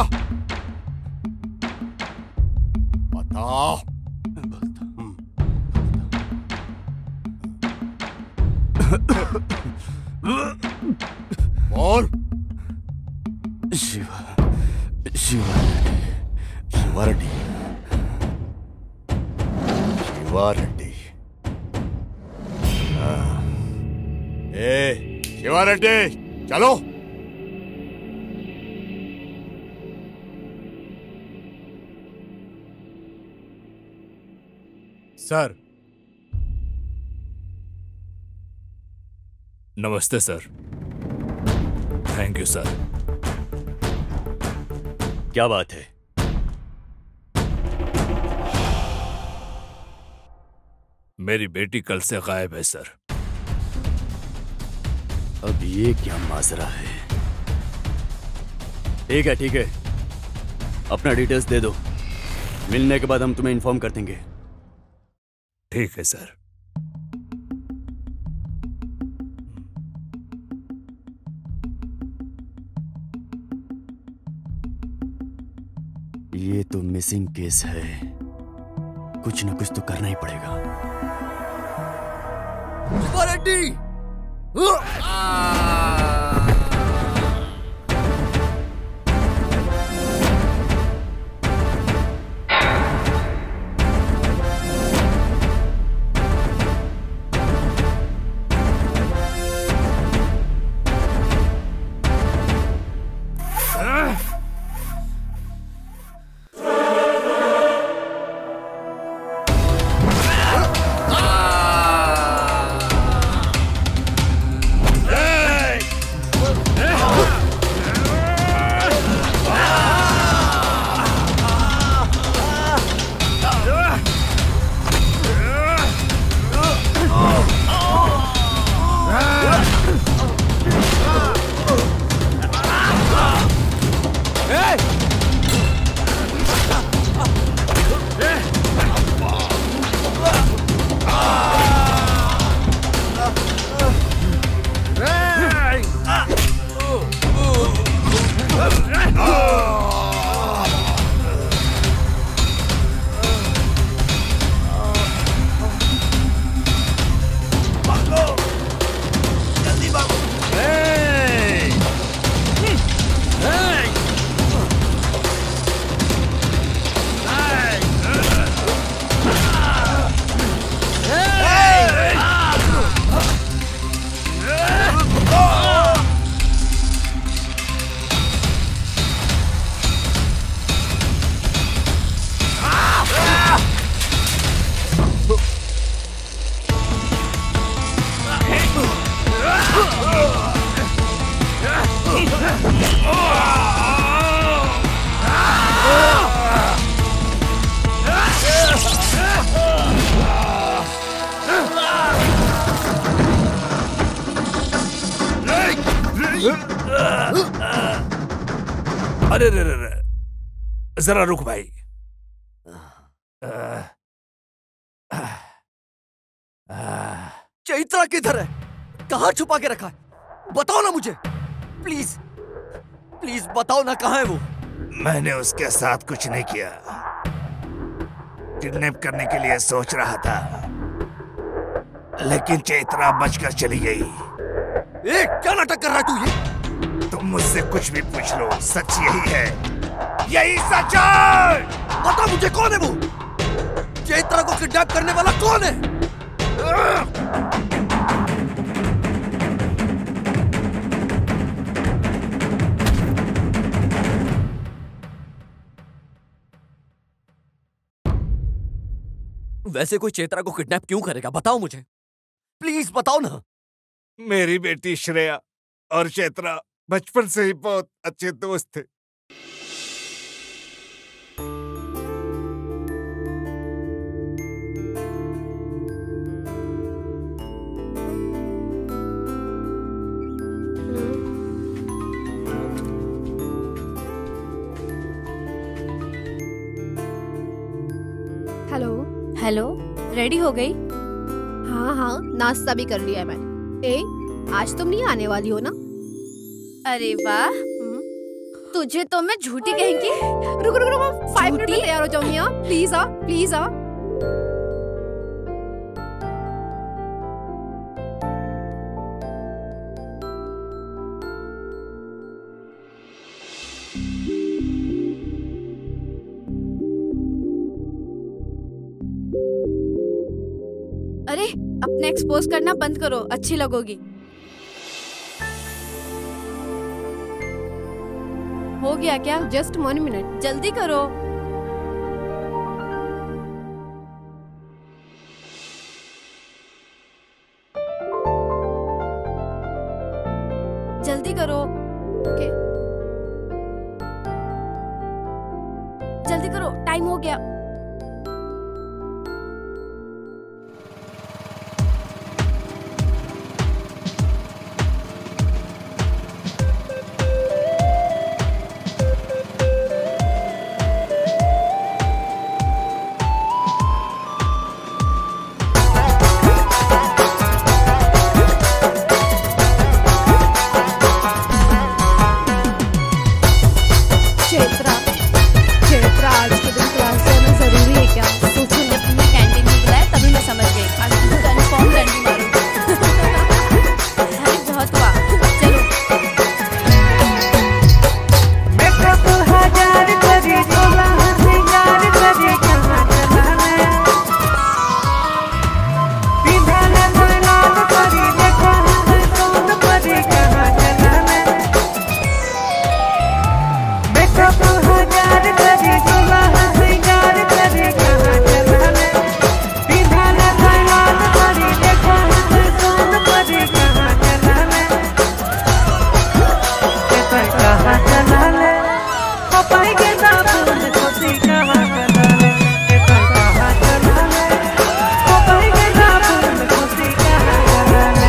बता। बोल। शिवा रेड्डी। शिवा रेड्डी। ए शिवा रेड्डी चलो। सर नमस्ते सर। Thank you sir. क्या बात है? मेरी बेटी कल से गायब है सर। अब ये क्या माजरा है? ठीक है, अपना डिटेल्स दे दो, मिलने के बाद हम तुम्हें इन्फॉर्म कर देंगे। ठीक है सर। ये तो मिसिंग केस है, कुछ ना कुछ तो करना ही पड़ेगा। रेड्डी अरे रे रे रे, जरा रुक भाई। चैत्रा किधर है? कहाँ छुपा के रखा है? बताओ ना मुझे, प्लीज प्लीज बताओ ना, कहाँ है वो? मैंने उसके साथ कुछ नहीं किया, किडनैप करने के लिए सोच रहा था, लेकिन चैत्रा बचकर चली गई। क्या नाटक कर रहा है तू ये? तुम मुझसे कुछ भी पूछ लो, सच यही है, यही सच है। बता मुझे, कौन है वो? चैत्रा को किडनैप करने वाला कौन है? वैसे कोई चैत्रा को किडनैप क्यों करेगा? बताओ मुझे, प्लीज बताओ ना। मेरी बेटी श्रेया और चैत्रा बचपन से ही बहुत अच्छे दोस्त थे। हेलो हेलो, रेडी हो गई? हाँ हाँ, नाश्ता भी कर लिया है मैंने। आज तुम नहीं आने वाली हो ना? अरे वाह, तुझे तो मैं झूठी कहेंगी। रुको रुको रुको, 5 मिनट में तैयार हो जाऊंगी। हाँ प्लीज आ, प्लीज आ। अरे अपने एक्सपोज करना बंद करो, अच्छी लगोगी। हो गया क्या? जस्ट 1 मिनट, जल्दी करो। जल्दी करो। ओके, जल्दी करो, टाइम हो गया। कहाँ चला ले, पाएंगे ना फूल खुशी कहाँ चला ले, कहाँ चला ले, पाएंगे ना फूल खुशी कहाँ चला ले।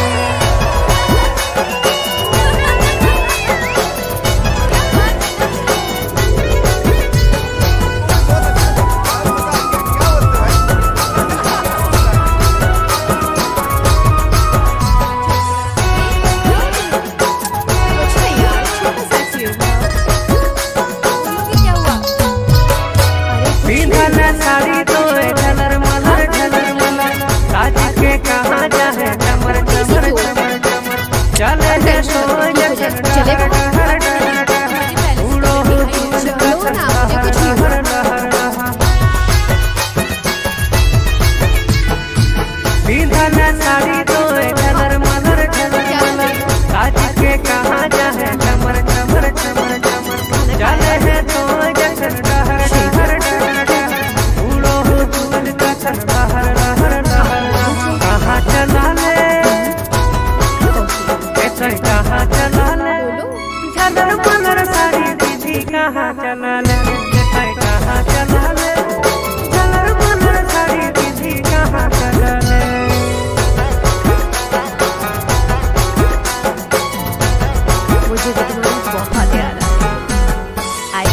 साड़ी तो झलर मलर काज के कहाँ जाए चमर चमर चमर चमर चले है उड़ो साड़ी तो झलर मलर काज के कहाँ जाए चमर चमर चमर चमर चले है तो जशन कहाँ चला ले, कहाँ चला ले, झलर मलर साड़ी दीदी कहाँ चला ले, कहाँ चला ले, झलर मलर साड़ी दीदी कहाँ चला ले। मुझे तो तुम्हारी बहुत याद आई।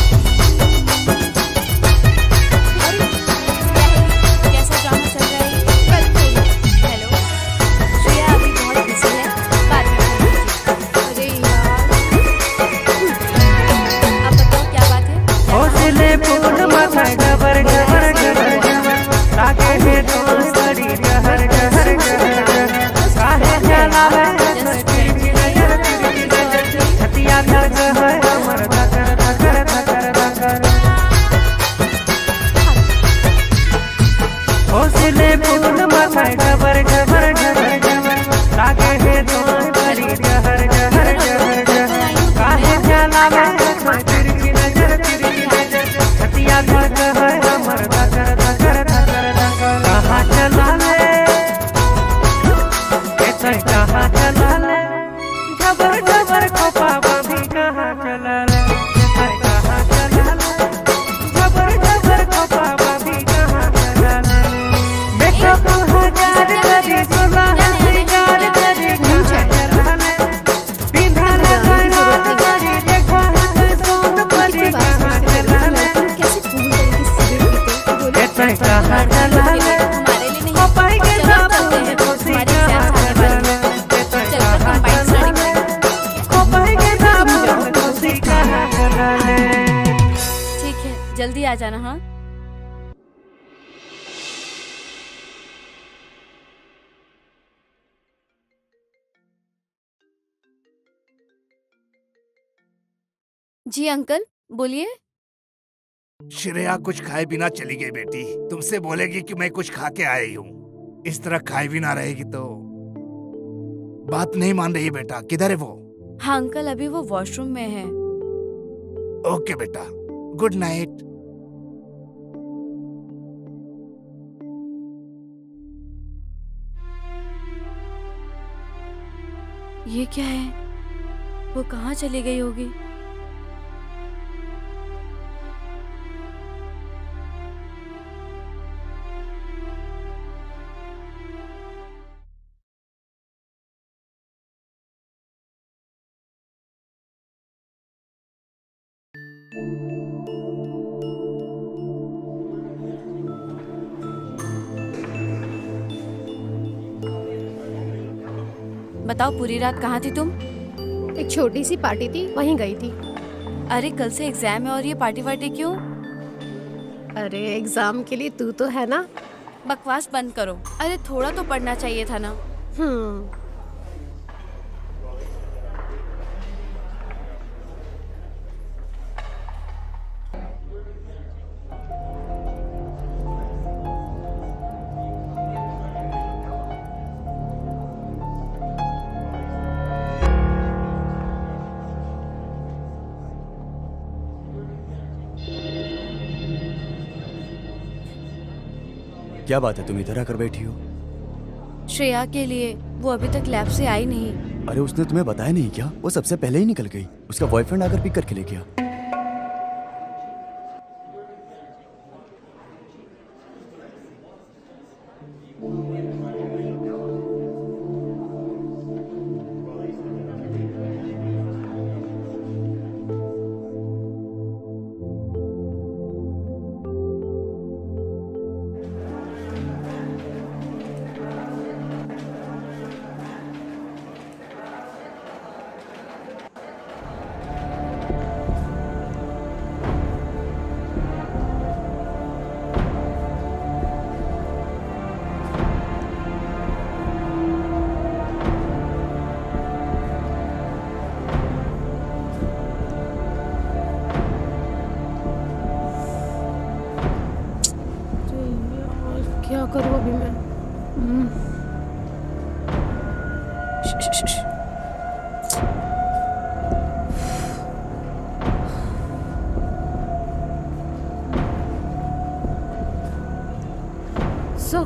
जल्दी आ जाना। हाँ जी अंकल बोलिए। श्रेया कुछ खाए बिना चली गई बेटी। तुमसे बोलेगी कि मैं कुछ खा के आई हूँ, इस तरह खाए बिना रहेगी तो बात नहीं मान रही है बेटा। किधर है वो? हाँ अंकल अभी वो वॉशरूम में है। ओके बेटा, गुड नाइट। ये क्या है? वो कहाँ चली गई होगी? बताओ पूरी रात कहाँ थी तुम? एक छोटी सी पार्टी थी, वहीं गई थी। अरे कल से एग्जाम है और ये पार्टी वार्टी क्यों? अरे एग्जाम के लिए तू तो है ना। बकवास बंद करो। अरे थोड़ा तो पढ़ना चाहिए था ना। क्या बात है, तुम इधर आकर बैठी हो? श्रेया के लिए, वो अभी तक लैब से आई नहीं। अरे उसने तुम्हें बताया नहीं क्या? वो सबसे पहले ही निकल गई। उसका बॉयफ्रेंड आकर पिक करके ले गया। क्या करूँ अभी मैं? So,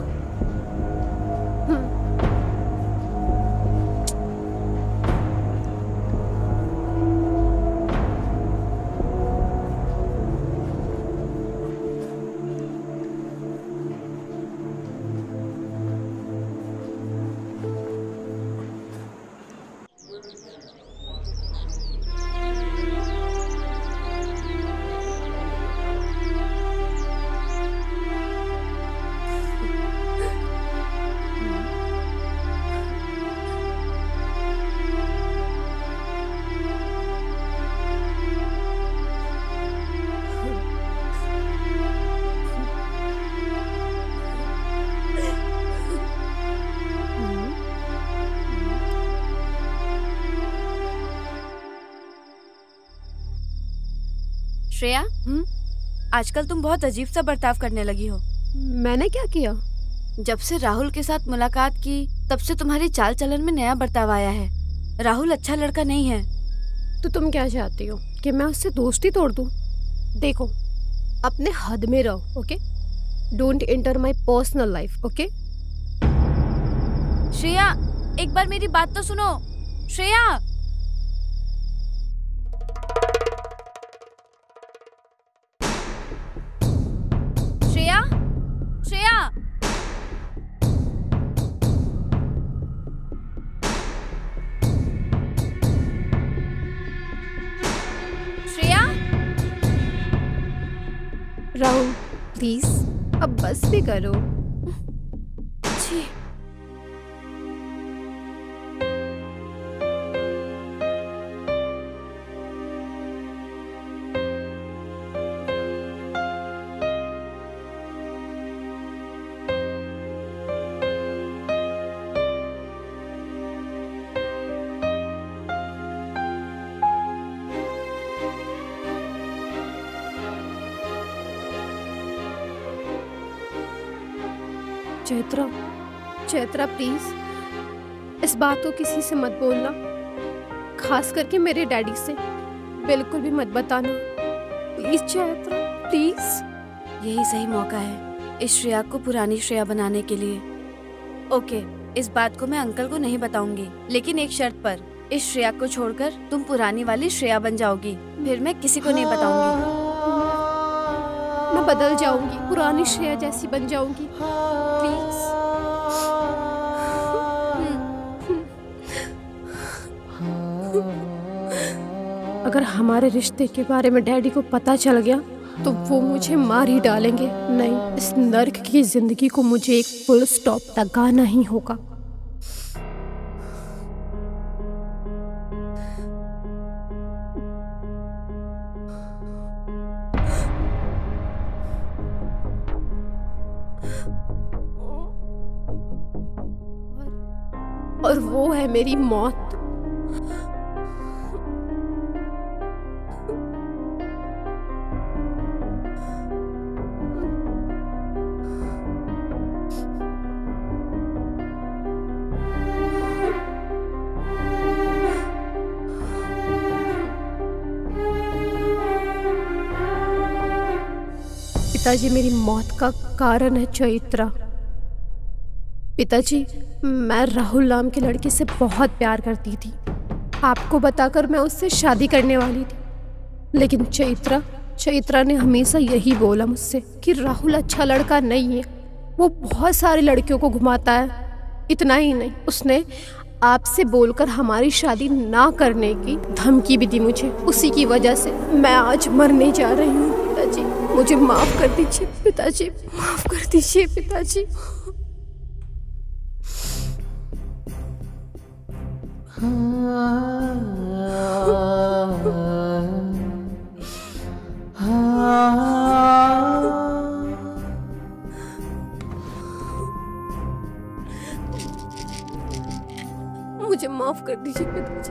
श्रेया, आजकल तुम बहुत अजीब सा बर्ताव करने लगी हो। मैंने क्या किया? जब से राहुल के साथ मुलाकात की तब से तुम्हारी चाल चलन में नया बर्ताव आया है। राहुल अच्छा लड़का नहीं है। तो तुम क्या चाहती हो कि मैं उससे दोस्ती तोड़ दूं? देखो, अपने हद में रहो, okay? Don't enter my personal life, okay? Shreya, एक बार मेरी बात तो सुनो। श्रेया, श्रेया, श्रेया, श्रेया। राहुल प्लीज अब बस भी करो। छी। चैत्रा, चैत्रा प्लीज इस बात को किसी से मत बोलना, खास करके मेरे डैडी से बिल्कुल भी मत बताना, प्लीज चैत्रा, प्लीज। यही सही मौका है इस श्रेया को पुरानी श्रेया बनाने के लिए। ओके, इस बात को मैं अंकल को नहीं बताऊंगी, लेकिन एक शर्त पर, इस श्रेया को छोड़कर तुम पुरानी वाली श्रेया बन जाओगी। फिर मैं किसी को नहीं बताऊंगी। मैं बदल जाऊंगी, पुरानी श्रेया जैसी बन जाऊंगी, प्लीज। अगर हमारे रिश्ते के बारे में डैडी को पता चल गया तो वो मुझे मार ही डालेंगे। नहीं, इस नर्क की जिंदगी को मुझे एक फुल स्टॉप लगाना ही होगा। और वो है मेरी मौत। पिताजी मेरी मौत का कारण है चैत्रा। पिताजी, मैं राहुल नाम के लड़के से बहुत प्यार करती थी। आपको बताकर मैं उससे शादी करने वाली थी, लेकिन चैत्रा ने हमेशा यही बोला मुझसे कि राहुल अच्छा लड़का नहीं है, वो बहुत सारे लड़कियों को घुमाता है। इतना ही नहीं, उसने आपसे बोलकर हमारी शादी ना करने की धमकी भी दी मुझे। उसी की वजह से मैं आज मरने जा रही हूँ। पिताजी, मुझे माफ कर दीजिए पिताजी, माफ कर दीजिए पिताजी। मुझे माफ कर दीजिए पिताजी।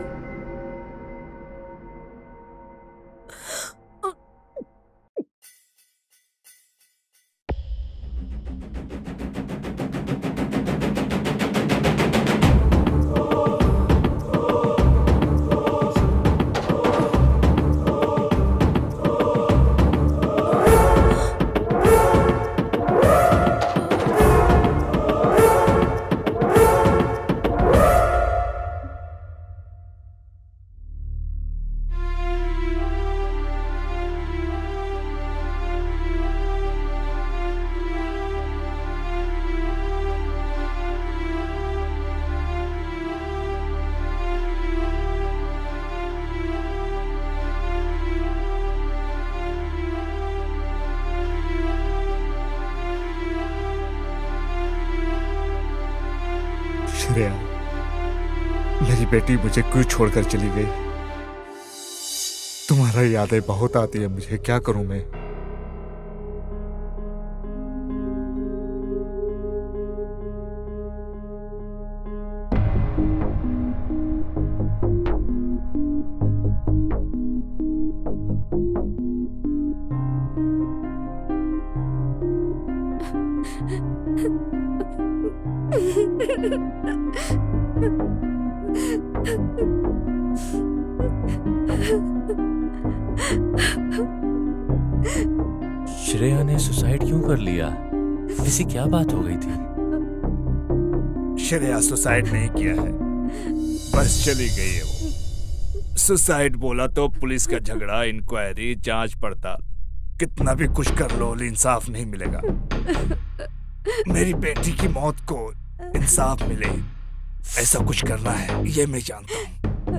श्रेया, मेरी बेटी मुझे क्यों छोड़कर चली गई? तुम्हारा यादें बहुत आती है मुझे, क्या करूं मैं? श्रेया ने सुसाइड क्यों कर लिया? ऐसी क्या बात हो गई थी? श्रेया सुसाइड नहीं किया है, बस चली गई है वो। सुसाइड बोला तो पुलिस का झगड़ा, इंक्वायरी, जांच पड़ताल, कितना भी कुछ कर लो इंसाफ नहीं मिलेगा। मेरी बेटी की मौत को इंसाफ मिले, ऐसा कुछ करना है, ये मैं जानता हूँ।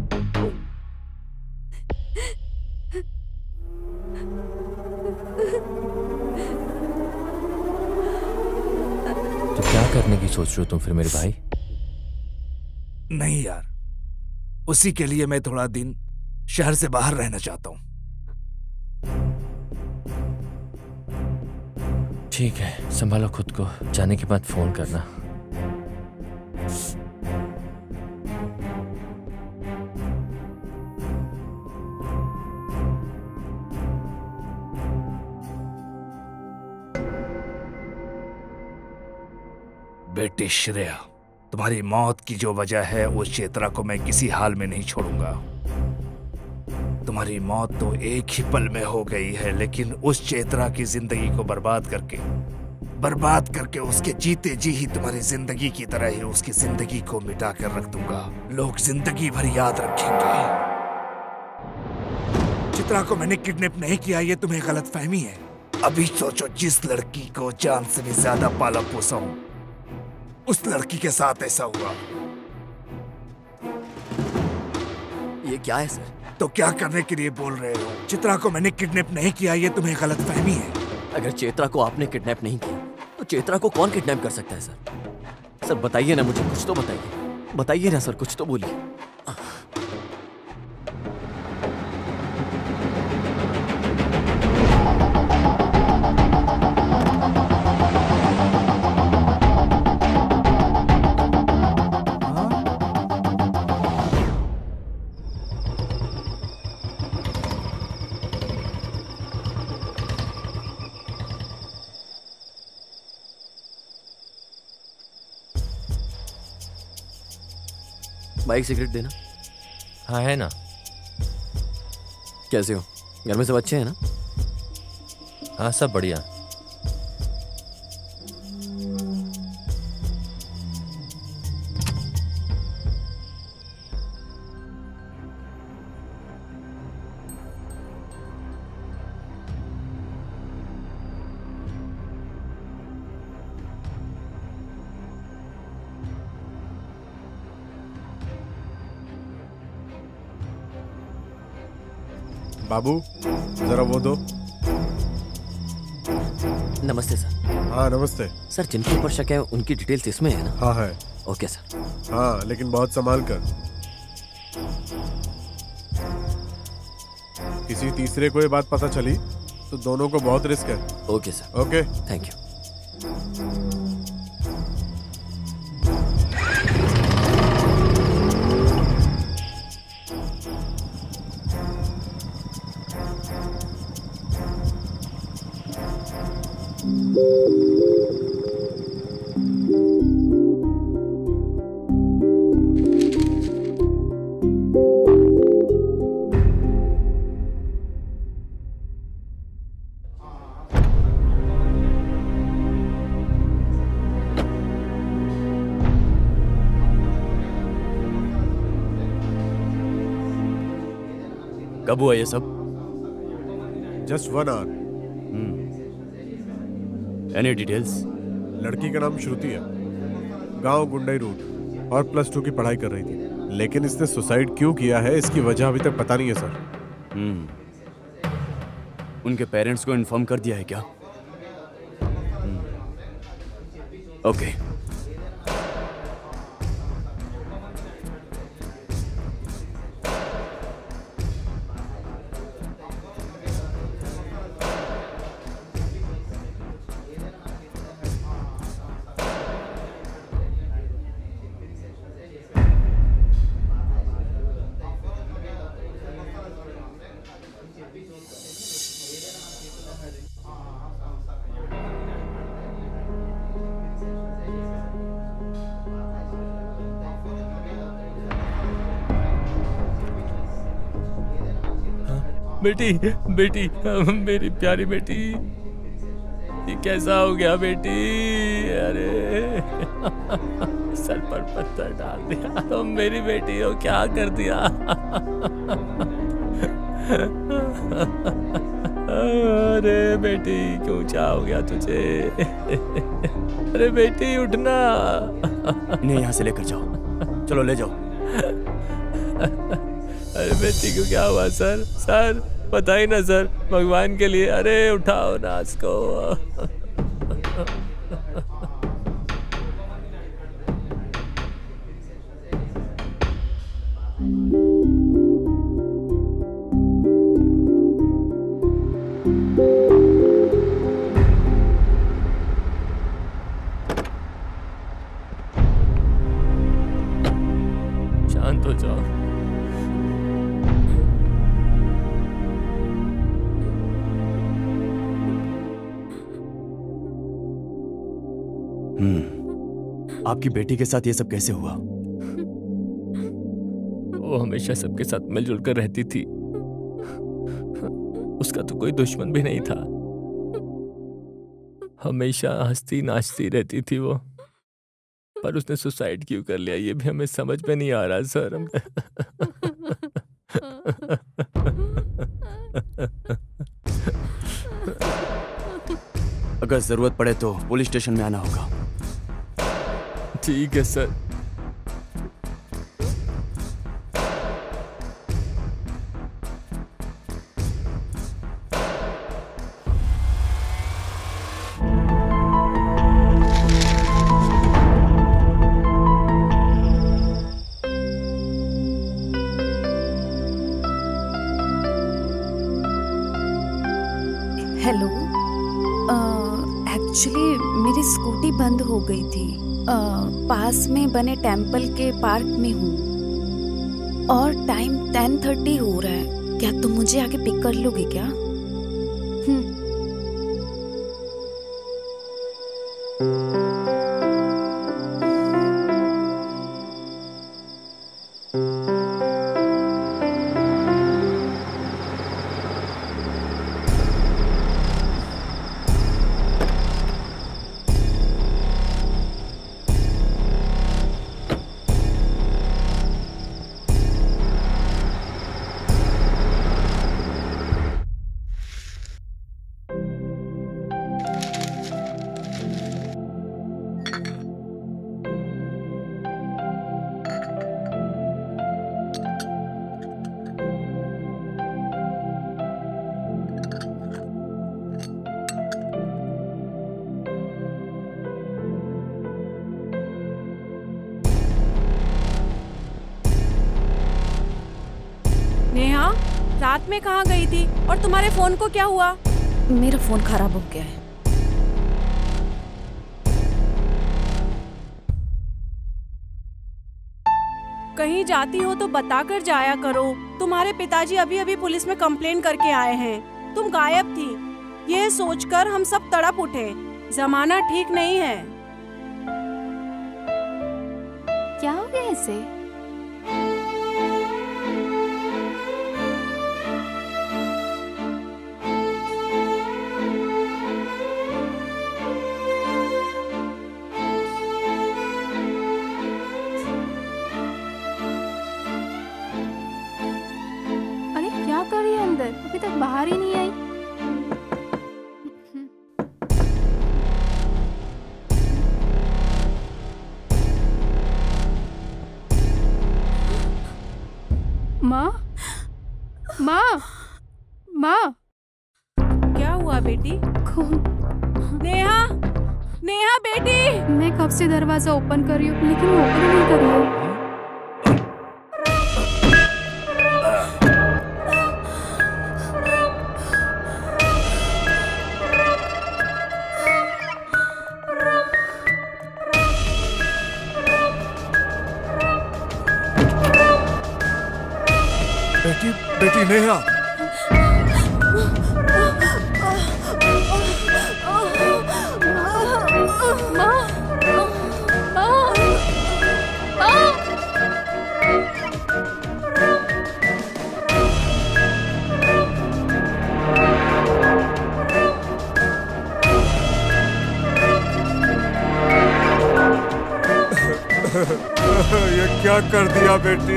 तो क्या करने की सोच रहे हो तुम फिर मेरे भाई? नहीं यार, उसी के लिए मैं थोड़ा दिन शहर से बाहर रहना चाहता हूँ। ठीक है, संभालो खुद को, जाने के बाद फोन करना। बेटी श्रेया, तुम्हारी मौत की जो वजह है उस चैत्रा को मैं किसी हाल में नहीं छोड़ूंगा। तुम्हारी मौत तो एक ही पल में हो गई है, लेकिन उस चैत्रा की जिंदगी को बर्बाद करके उसके जीते जी ही तुम्हारी जिंदगी की तरह ही उसकी जिंदगी को मिटा कर रख दूंगा। लोग जिंदगी भर याद रखेंगे। चित्रा को मैंने किडनैप नहीं किया, ये तुम्हें गलतफहमी है। अभी सोचो, जिस लड़की को जान से भी ज्यादा पाला पोसा हूं, उस लड़की के साथ ऐसा हुआ। ये क्या है सर? तो क्या करने के लिए बोल रहे हो? चित्रा को मैंने किडनैप नहीं किया, ये तुम्हें गलतफहमी है। अगर चैत्रा को आपने किडनैप नहीं किया तो चैत्रा को कौन किडनैप कर सकता है सर? सर बताइए ना, मुझे कुछ तो बताइए, बताइए ना सर, कुछ तो बोलिए। बाइक सिगरेट देना। हाँ है ना। कैसे हो? घर में सब अच्छे हैं ना? हाँ सब बढ़िया। बाबू जरा वो दो। नमस्ते सर। हाँ नमस्ते सर, जिनके ऊपर शक है उनकी डिटेल्स इसमें है ना? हाँ है। Okay sir. हाँ लेकिन बहुत संभाल कर, किसी तीसरे को ये बात पता चली तो दोनों को बहुत रिस्क है। Okay sir. Okay thank you. कब हुआ ये सब? Just 1 hour. Any details? लड़की का नाम श्रुति है, गांव गुंडई रोड, और +2 की पढ़ाई कर रही थी। लेकिन इसने सुसाइड क्यों किया है इसकी वजह अभी तक पता नहीं है सर। उनके पेरेंट्स को इन्फॉर्म कर दिया है क्या? ओके। बेटी बेटी, मेरी प्यारी बेटी, ये कैसा हो गया बेटी? अरे सर पर पत्थर डाल दिया। तुम मेरी बेटी हो, क्या कर दिया? अरे बेटी क्यों क्या हो गया तुझे? अरे बेटी उठना। इन्हें यहाँ से लेकर जाओ, चलो ले जाओ। अरे बेटी को क्या हुआ सर? सर पता ही ना सर, भगवान के लिए। अरे उठाओ ना इसको। शांत हो जाओ। आपकी बेटी के साथ ये सब कैसे हुआ? वो हमेशा सबके साथ मिलजुल कर रहती थी, उसका तो कोई दुश्मन भी नहीं था। हमेशा हंसती नाचती रहती थी वो, पर उसने सुसाइड क्यों कर लिया ये भी हमें समझ में नहीं आ रहा सर। अगर जरूरत पड़े तो पुलिस स्टेशन में आना होगा। ठीक है सर। हेलो, एक्चुअली मेरी स्कूटी बंद हो गई थी। पास में बने टेम्पल के पार्क में हूँ और टाइम 10:30 हो रहा है। क्या तुम मुझे आके पिक कर लोगे क्या? रात में कहाँ गई थी और तुम्हारे फोन को क्या हुआ? मेरा फोन खराब हो गया है। कहीं जाती हो तो बता कर जाया करो। तुम्हारे पिताजी अभी अभी पुलिस में कंप्लेन करके आए हैं। तुम गायब थी। यह सोचकर हम सब तड़प उठे। जमाना ठीक नहीं है। क्या हो गया इसे? अरे क्या कर रही है अंदर? अभी तक बाहर ही नहीं आई। माँ, माँ, माँ, क्या हुआ बेटी? नेहा, नेहा बेटी। मैं कब से दरवाजा ओपन कर रही हूँ लेकिन वो ओपन नहीं कर रही है। बेटी, बेटी नेहा। ये क्या कर दिया बेटी?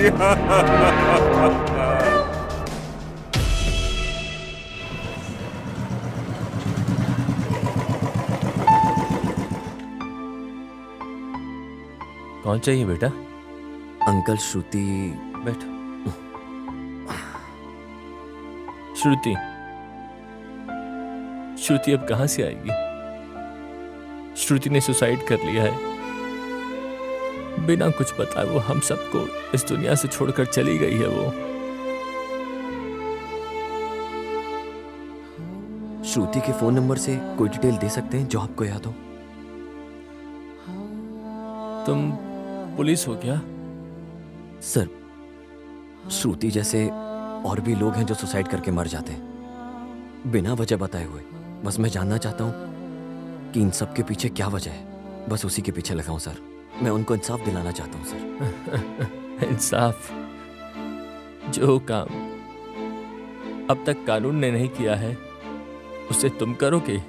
कौन चाहिए बेटा? अंकल श्रुति। बैठ। श्रुति, श्रुति अब कहां से आएगी? श्रुति ने सुसाइड कर लिया है। बिना कुछ बताए वो हम सबको इस दुनिया से छोड़कर चली गई है। वो श्रुति के फोन नंबर से कोई डिटेल दे सकते हैं जो आपको याद हो? तुम पुलिस हो क्या? सर, श्रुति जैसे और भी लोग हैं जो सुसाइड करके मर जाते हैं बिना वजह बताए हुए। बस मैं जानना चाहता हूं कि इन सब के पीछे क्या वजह है। बस उसी के पीछे लगा हूं सर। मैं उनको इंसाफ दिलाना चाहता हूं सर। इंसाफ? जो काम अब तक कानून ने नहीं किया है उसे तुम करोगे?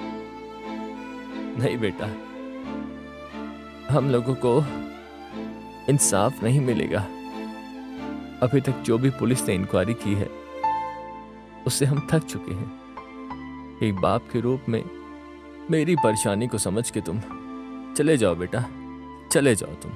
नहीं बेटा, हम लोगों को इंसाफ नहीं मिलेगा। अभी तक जो भी पुलिस ने इंक्वायरी की है उससे हम थक चुके हैं। एक बाप के रूप में मेरी परेशानी को समझ के तुम चले जाओ बेटा, चले जाओ तुम।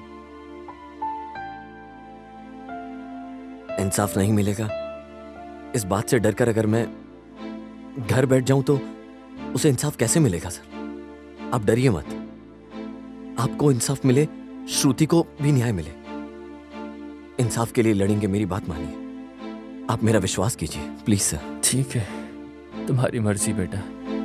इंसाफ नहीं मिलेगा इस बात से डरकर अगर मैं घर बैठ जाऊं तो उसे इंसाफ कैसे मिलेगा सर? आप डरिए मत। आपको इंसाफ मिले, श्रुति को भी न्याय मिले। इंसाफ के लिए लड़ेंगे, मेरी बात मानिए। आप मेरा विश्वास कीजिए प्लीज सर। ठीक है, तुम्हारी मर्जी बेटा।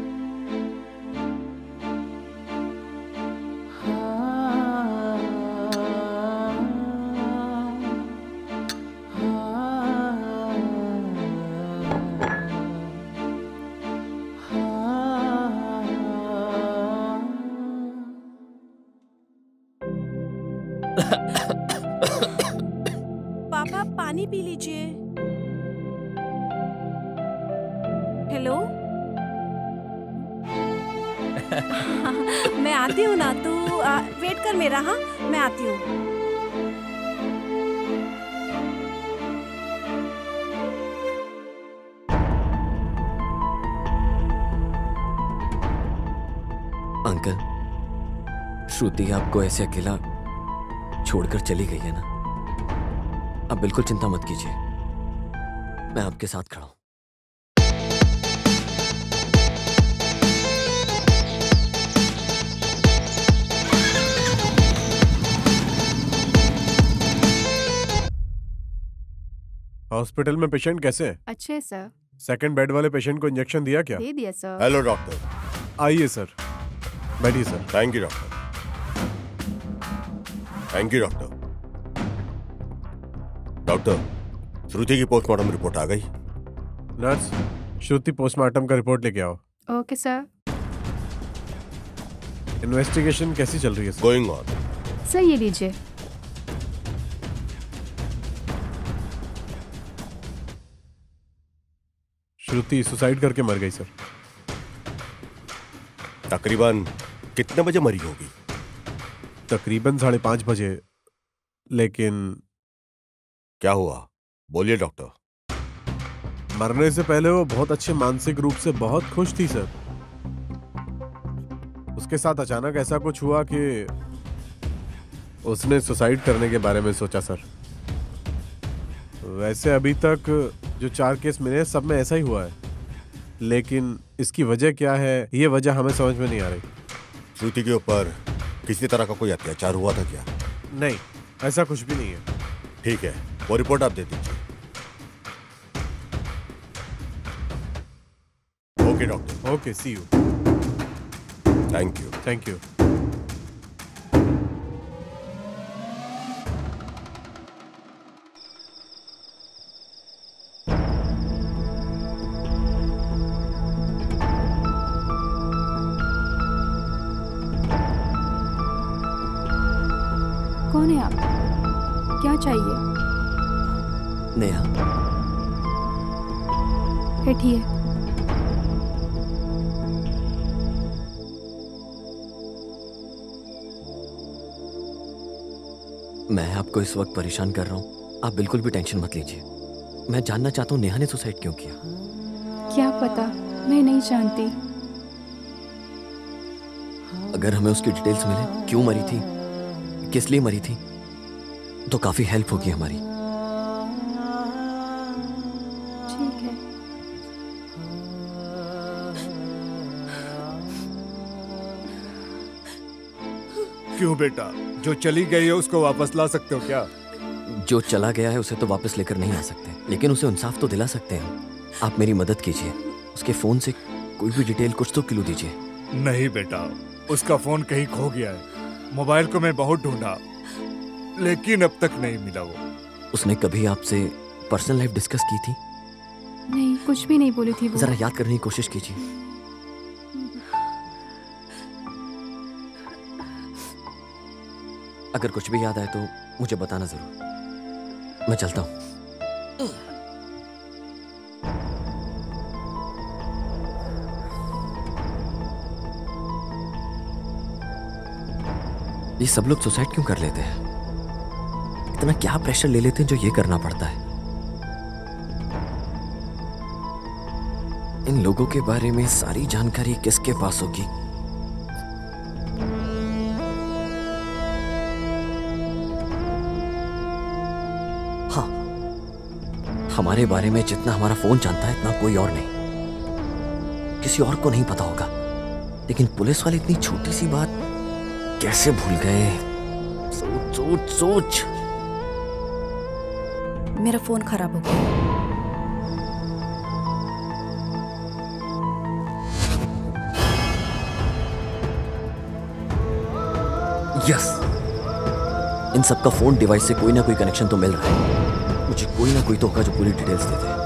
पापा पानी पी लीजिए। हेलो। मैं आती हूँ ना, तू वेट कर मेरा। हाँ, मैं आती हूँ। अंकल, श्रुति आपको ऐसे अकेला छोड़कर चली गई है ना? आप बिल्कुल चिंता मत कीजिए, मैं आपके साथ खड़ा हूं। हॉस्पिटल में पेशेंट कैसे हैं? अच्छे सर। सेकंड बेड वाले पेशेंट को इंजेक्शन दिया क्या? दे दिया सर। Hello doctor. आइए सर, बैठिए sir. Thank you doctor. Thank you doctor. Doctor, Shruti की पोस्टमार्टम रिपोर्ट आ गई। नर्स, श्रुति पोस्टमार्टम का रिपोर्ट लेके आओ। Okay sir. इन्वेस्टिगेशन कैसी चल रही है सर? Going on. सर ये लीजिए। श्रुति सुसाइड करके मर गई सर। तकरीबन कितने बजे मरी होगी? तकरीबन 5:30 बजे। लेकिन क्या हुआ, बोलिए डॉक्टर। मरने से पहले वो बहुत अच्छे मानसिक रूप से बहुत खुश थी सर। उसके साथ अचानक ऐसा कुछ हुआ कि उसने सुसाइड करने के बारे में सोचा सर। वैसे अभी तक जो 4 केस मिले सब में ऐसा ही हुआ है, लेकिन इसकी वजह क्या है ये वजह हमें समझ में नहीं आ रही। श्रुति के ऊपर किसी तरह का कोई अत्याचार हुआ था क्या? नहीं, ऐसा कुछ भी नहीं है। ठीक है, वो रिपोर्ट आप दे दीजिए। Okay doctor. Okay, see you. Thank you. Thank you. कौन है आप? क्या चाहिए? नेहा। बैठिए। मैं आपको इस वक्त परेशान कर रहा हूँ, आप बिल्कुल भी टेंशन मत लीजिए। मैं जानना चाहता हूँ नेहा ने सुसाइड क्यों किया। क्या पता, मैं नहीं जानती। अगर हमें उसकी डिटेल्स मिले, क्यों मरी थी, किस लिए मरी थी, तो काफी हेल्प होगी हमारी। ठीक है। क्यों बेटा, जो चली गई है उसको वापस ला सकते हो क्या? जो चला गया है उसे तो वापस लेकर नहीं आ सकते, लेकिन उसे इंसाफ तो दिला सकते हैं। आप मेरी मदद कीजिए, उसके फोन से कोई भी डिटेल, कुछ तो क्लू दीजिए। नहीं बेटा, उसका फोन कहीं खो गया है। मोबाइल को मैं बहुत ढूंढा, लेकिन अब तक नहीं मिला वो। उसने कभी आपसे पर्सनल लाइफ डिस्कस की थी? नहीं, कुछ भी नहीं बोली थी वो। जरा याद करने की कोशिश कीजिए। अगर कुछ भी याद आए तो मुझे बताना जरूर। मैं चलता हूं। ये सब लोग सुसाइड क्यों कर लेते हैं? इतना क्या प्रेशर ले लेते हैं जो ये करना पड़ता है? इन लोगों के बारे में सारी जानकारी किसके पास होगी? हाँ, हमारे बारे में जितना हमारा फोन जानता है इतना कोई और नहीं। किसी और को नहीं पता होगा, लेकिन पुलिस वाले इतनी छोटी सी बात कैसे भूल गए? सोच सोच सोच। मेरा फोन खराब हो गया। यस, इन सबका फोन डिवाइस से कोई ना कोई कनेक्शन तो मिल रहा है। मुझे कोई ना कोई तो होगा जो पूरी डिटेल्स दे दे।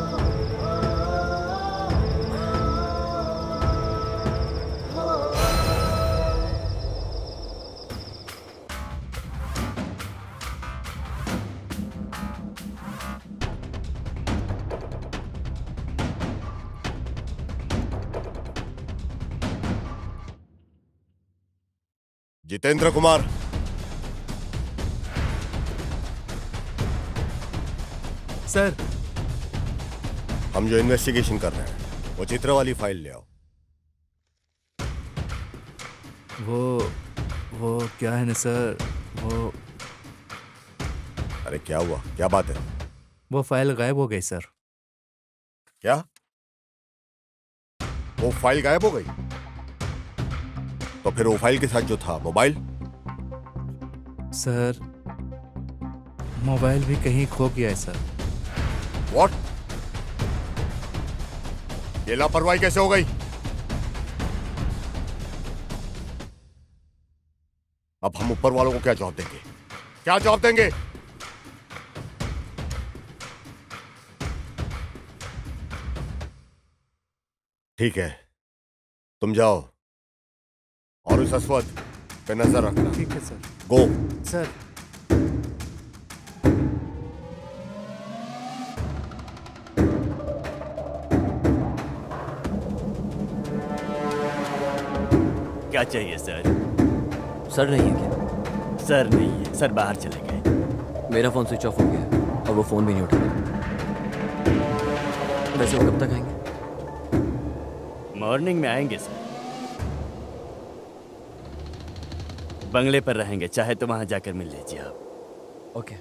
जितेंद्र कुमार, सर। हम जो इन्वेस्टिगेशन कर रहे हैं वो चित्र वाली फाइल ले आओ। वो क्या है ना सर, वो अरे क्या हुआ, क्या बात है? वो फाइल गायब हो गई सर। क्या? वो फाइल गायब हो गई? तो फिर वो फाइल के साथ जो था मोबाइल? सर, मोबाइल भी कहीं खो गया है सर। व्हाट? ये लापरवाही कैसे हो गई? अब हम ऊपर वालों को क्या जवाब देंगे? क्या जवाब देंगे? ठीक है, तुम जाओ और उस अस्वद पे नजर रखना। ठीक है सर। गो। सर क्या चाहिए सर? सर नहीं है क्या? सर नहीं है, सर बाहर चले गए। मेरा फोन स्विच ऑफ हो गया और वो फोन भी नहीं उठा रहा। वैसे वो कब तक आएंगे? मॉर्निंग में आएंगे सर। बंगले पर रहेंगे, चाहे तो वहां जाकर मिल लीजिए आप। ओके।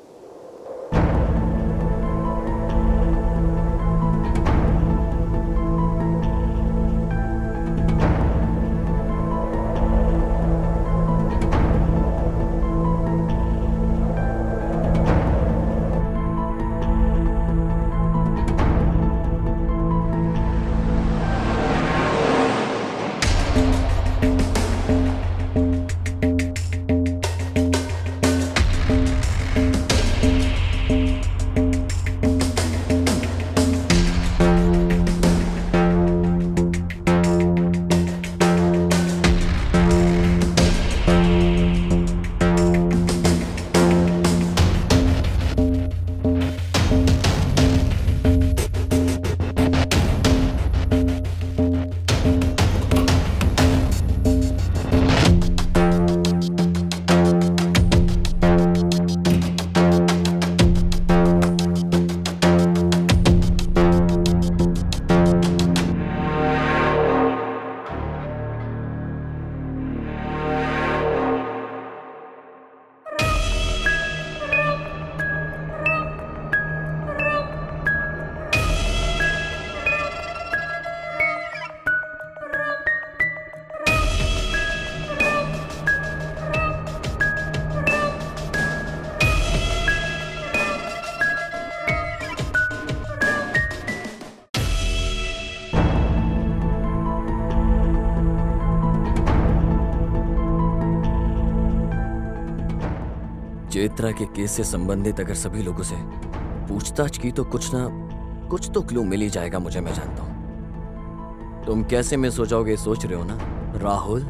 चैत्रा के केस से संबंधित अगर सभी लोगों से पूछताछ की तो कुछ तो क्लू मिल ही जाएगा मुझे, मैं जानता हूं। तुम कैसे मिस हो जाओगे सोच रहे हो ना राहुल?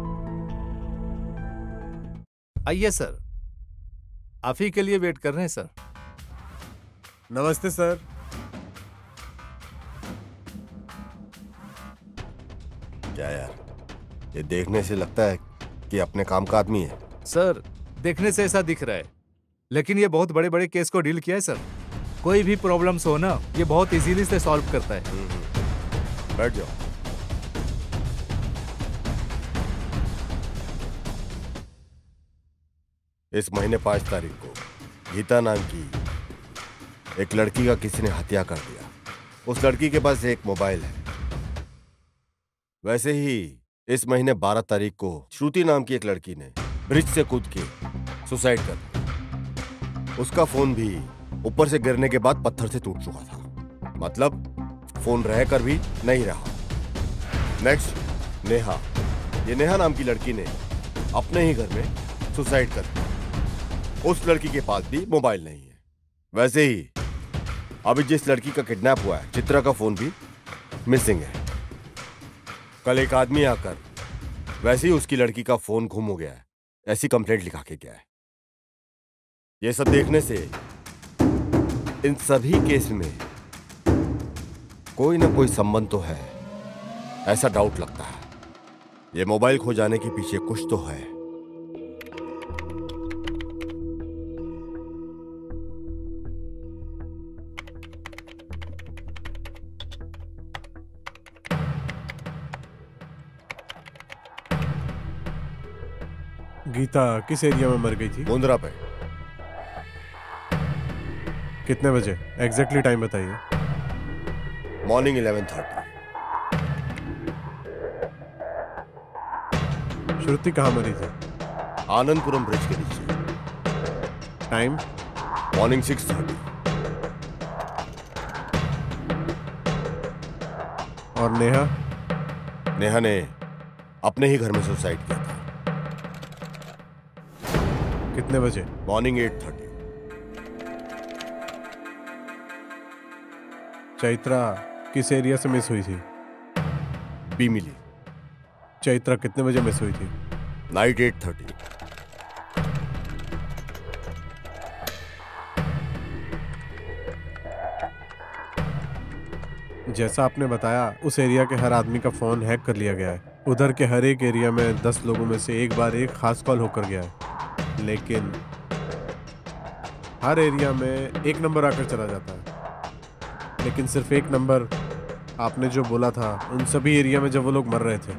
आइए सर, आप ही के लिए वेट कर रहे हैं सर। नमस्ते सर। क्या यार, ये देखने से लगता है कि अपने काम का आदमी है। सर देखने से ऐसा दिख रहा है, लेकिन ये बहुत बड़े बड़े केस को डील किया है सर। कोई भी प्रॉब्लम्स हो ना, ये बहुत इजीली से सॉल्व करता है। बैठ जाओ। इस महीने 5 तारीख को गीता नाम की एक लड़की का किसी ने हत्या कर दिया। उस लड़की के पास एक मोबाइल है। वैसे ही इस महीने 12 तारीख को श्रुति नाम की एक लड़की ने ब्रिज से कूद के सुसाइड कर लिया। उसका फोन भी ऊपर से गिरने के बाद पत्थर से टूट चुका था। मतलब फोन रहकर भी नहीं रहा। नेक्स्ट नेहा। ये नेहा नाम की लड़की ने अपने ही घर में सुसाइड कर लिया। उस लड़की के पास भी मोबाइल नहीं है। वैसे ही अभी जिस लड़की का किडनैप हुआ है, चित्रा का फोन भी मिसिंग है। कल एक आदमी आकर वैसे ही उसकी लड़की का फोन गुम हो गया है ऐसी कंप्लेंट लिखा के गया है। ये सब देखने से इन सभी केस में कोई ना कोई संबंध तो है, ऐसा डाउट लगता है। ये मोबाइल खो जाने के पीछे कुछ तो है। गीता किस एरिया में मर गई थी? मुंद्रा पे। कितने बजे? एग्जैक्टली टाइम बताइए। मॉर्निंग 11:30। श्रुति कहाँ मरी थी? आनंदपुरम ब्रिज के नीचे। टाइम? मॉर्निंग 6:30। और नेहा? नेहा ने अपने ही घर में सुसाइड किया था। कितने बजे? मॉर्निंग 8:30। चैत्रा किस एरिया से मिस हुई थी? बी मिली। चैत्रा कितने बजे मिस हुई थी? नाइट 8:30। जैसा आपने बताया, उस एरिया के हर आदमी का फोन हैक कर लिया गया है। उधर के हर एक एरिया में 10 लोगों में से एक बार एक खास कॉल होकर गया है, लेकिन हर एरिया में एक नंबर आकर चला जाता है। लेकिन सिर्फ एक नंबर आपने जो बोला था उन सभी एरिया में जब वो लोग मर रहे थे।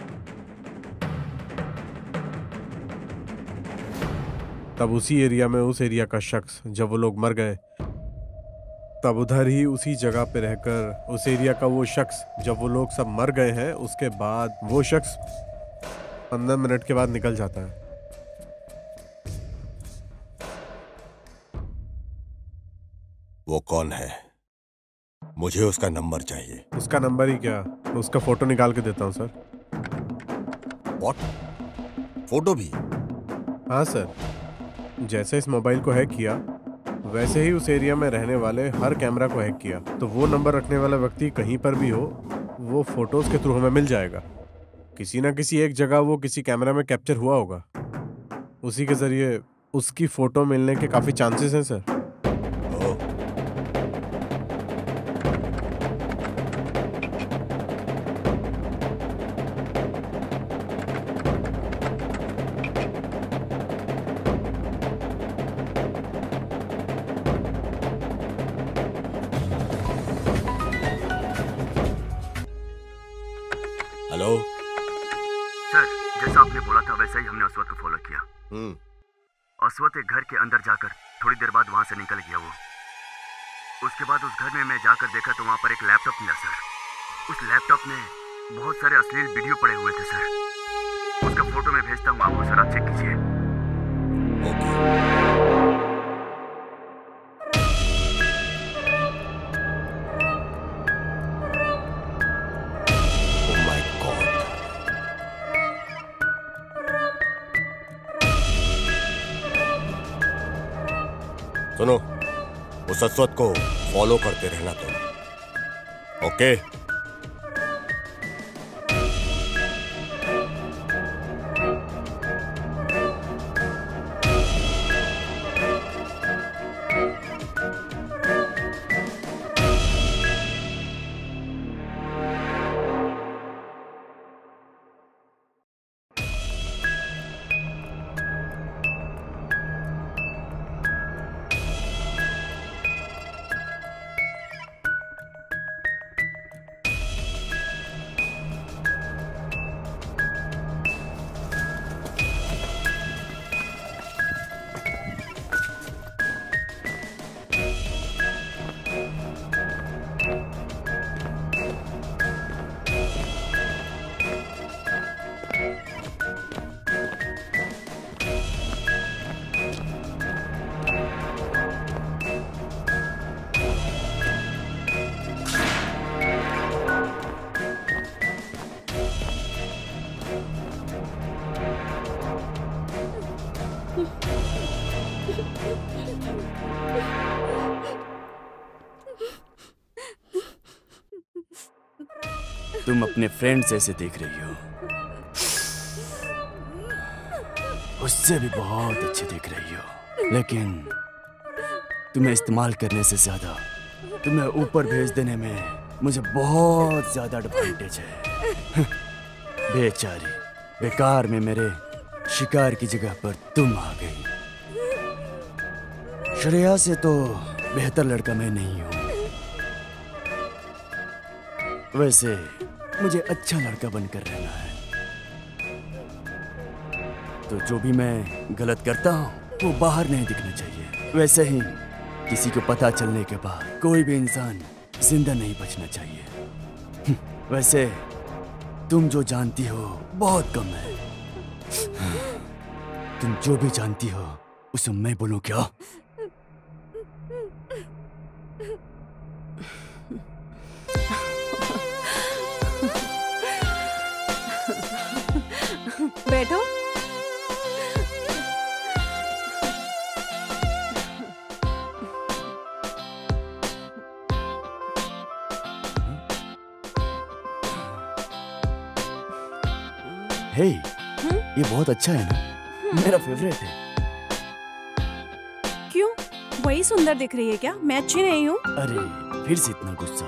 तब उसी एरिया में उस एरिया का शख्स जब वो लोग मर गए, तब उधर ही उसी जगह पे रहकर उस एरिया का वो शख्स जब वो लोग सब मर गए हैं, उसके बाद वो शख्स 15 मिनट के बाद निकल जाता है। वो कौन है? मुझे उसका नंबर चाहिए। उसका नंबर ही क्या, मैं उसका फोटो निकाल के देता हूँ सर। व्हाट? फोटो भी? हाँ सर, जैसे इस मोबाइल को हैक किया वैसे ही उस एरिया में रहने वाले हर कैमरा को हैक किया, तो वो नंबर रखने वाला व्यक्ति कहीं पर भी हो, वो फोटोज के थ्रू हमें मिल जाएगा। किसी ना किसी एक जगह वो किसी कैमरा में कैप्चर हुआ होगा, उसी के जरिए उसकी फोटो मिलने के काफी चांसेस हैं सर। हेलो सर, जैसा आपने बोला था वैसा ही हमने अस्वत को फॉलो किया। अस्वत एक घर के अंदर जाकर थोड़ी देर बाद वहां से निकल गया। वो उसके बाद उस घर में मैं जाकर देखा तो वहां पर एक लैपटॉप मिला सर। उस लैपटॉप में बहुत सारे अश्लील वीडियो पड़े हुए थे सर। उसका फोटो मैं भेजता हूँ आपको सर, आप चेक कीजिए। सुनो, उस अस्वत को फॉलो करते रहना तुम, ओके? तुम अपने फ्रेंड जैसे देख रही हो, उससे भी बहुत अच्छे दिख रही हो, लेकिन तुम्हें इस्तेमाल करने से ज्यादा तुम्हें ऊपर भेज देने में मुझे बहुत ज्यादा एडवांटेज है। बेचारी, बेकार में मेरे शिकार की जगह पर तुम आ गई। श्रेया से तो बेहतर लड़का मैं नहीं हूं। वैसे मुझे अच्छा लड़का बनकर रहना है, तो जो भी मैं गलत करता हूँ वो बाहर नहीं दिखना चाहिए। वैसे ही किसी को पता चलने के बाद कोई भी इंसान जिंदा नहीं बचना चाहिए। वैसे तुम जो जानती हो बहुत कम है। तुम जो भी जानती हो उसे मैं बोलूं क्या? हे, ये बहुत अच्छा है ना, मेरा फेवरेट है। क्यों, वही सुंदर दिख रही है क्या? मैं अच्छी नहीं हूँ? अरे फिर से इतना गुस्सा।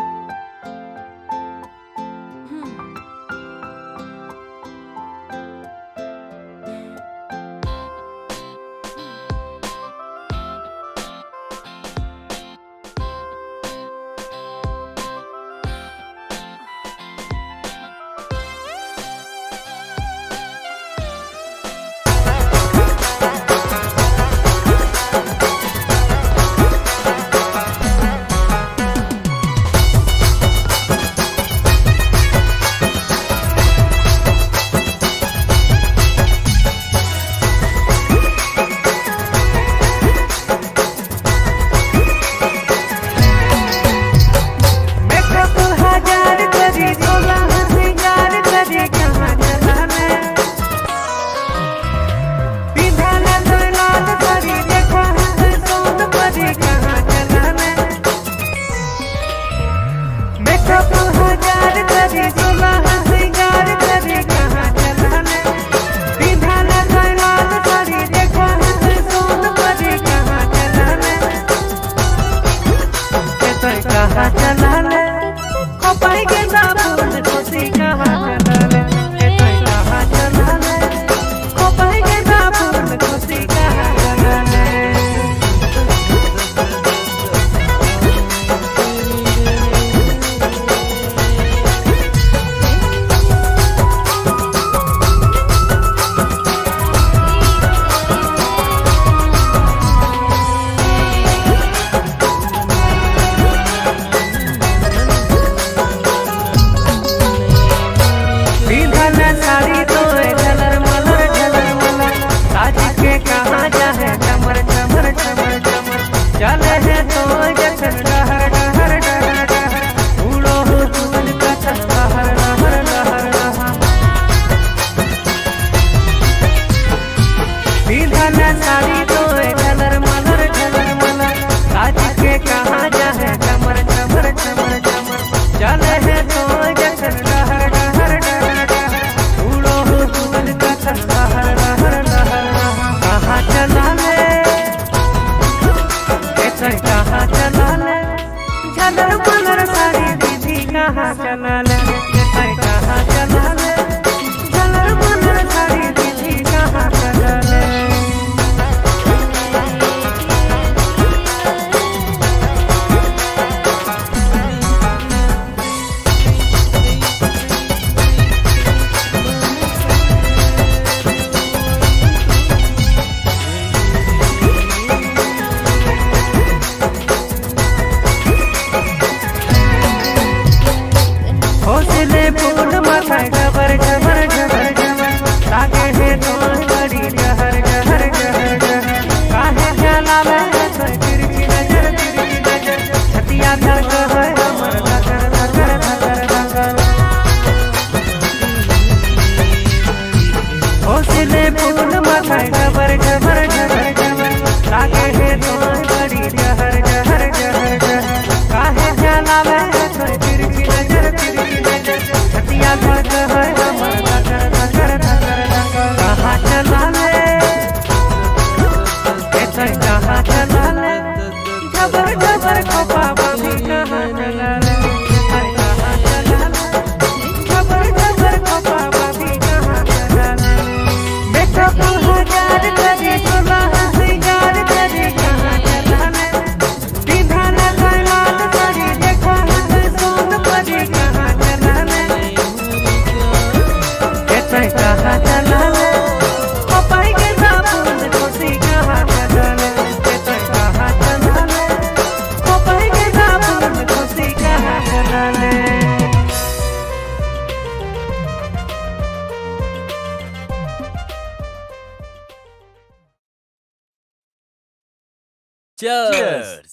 Cheers!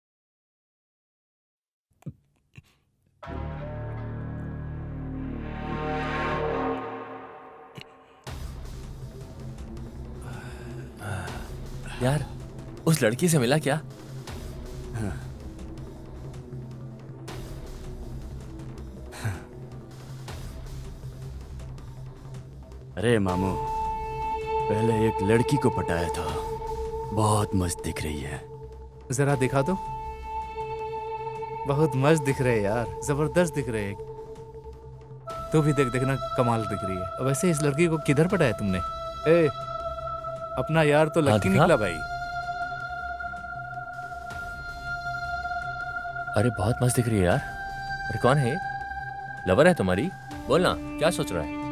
यार, उस लड़की से मिला क्या? अरे मामू, पहले एक लड़की को पटाया था, बहुत मस्त दिख रही है। जरा दिखा दो। बहुत मस्त दिख रहे यार, जबरदस्त दिख रहे। तू भी देखना कमाल दिख रही है। वैसे इस लड़की को किधर पटाया तुमने? ए, अपना यार तो लड़की निकला भाई। अरे बहुत मस्त दिख रही है यार। अरे कौन है? लवर है तुम्हारी? बोलना, क्या सोच रहा है?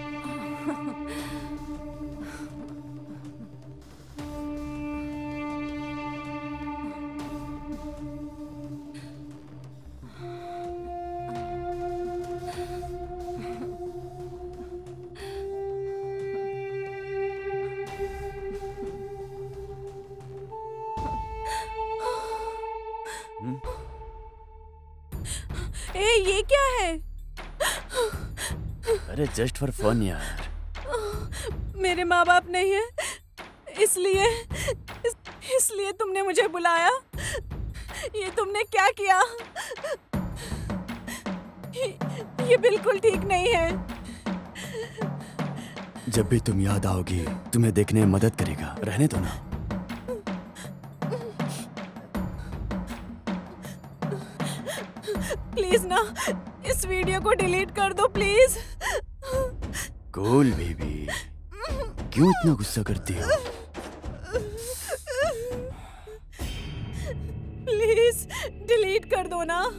ए, ये क्या है? अरे जस्ट फॉर फन यार। मेरे माँ बाप नहीं है, इसलिए तुमने मुझे बुलाया। ये तुमने क्या किया? ये बिल्कुल ठीक नहीं है। जब भी तुम याद आओगी, तुम्हें देखने में मदद करेगा। रहने दो ना। प्लीज ना, इस वीडियो को डिलीट कर दो प्लीज। कूल बेबी, क्यों इतना गुस्सा करती हो? प्लीज डिलीट कर दो ना।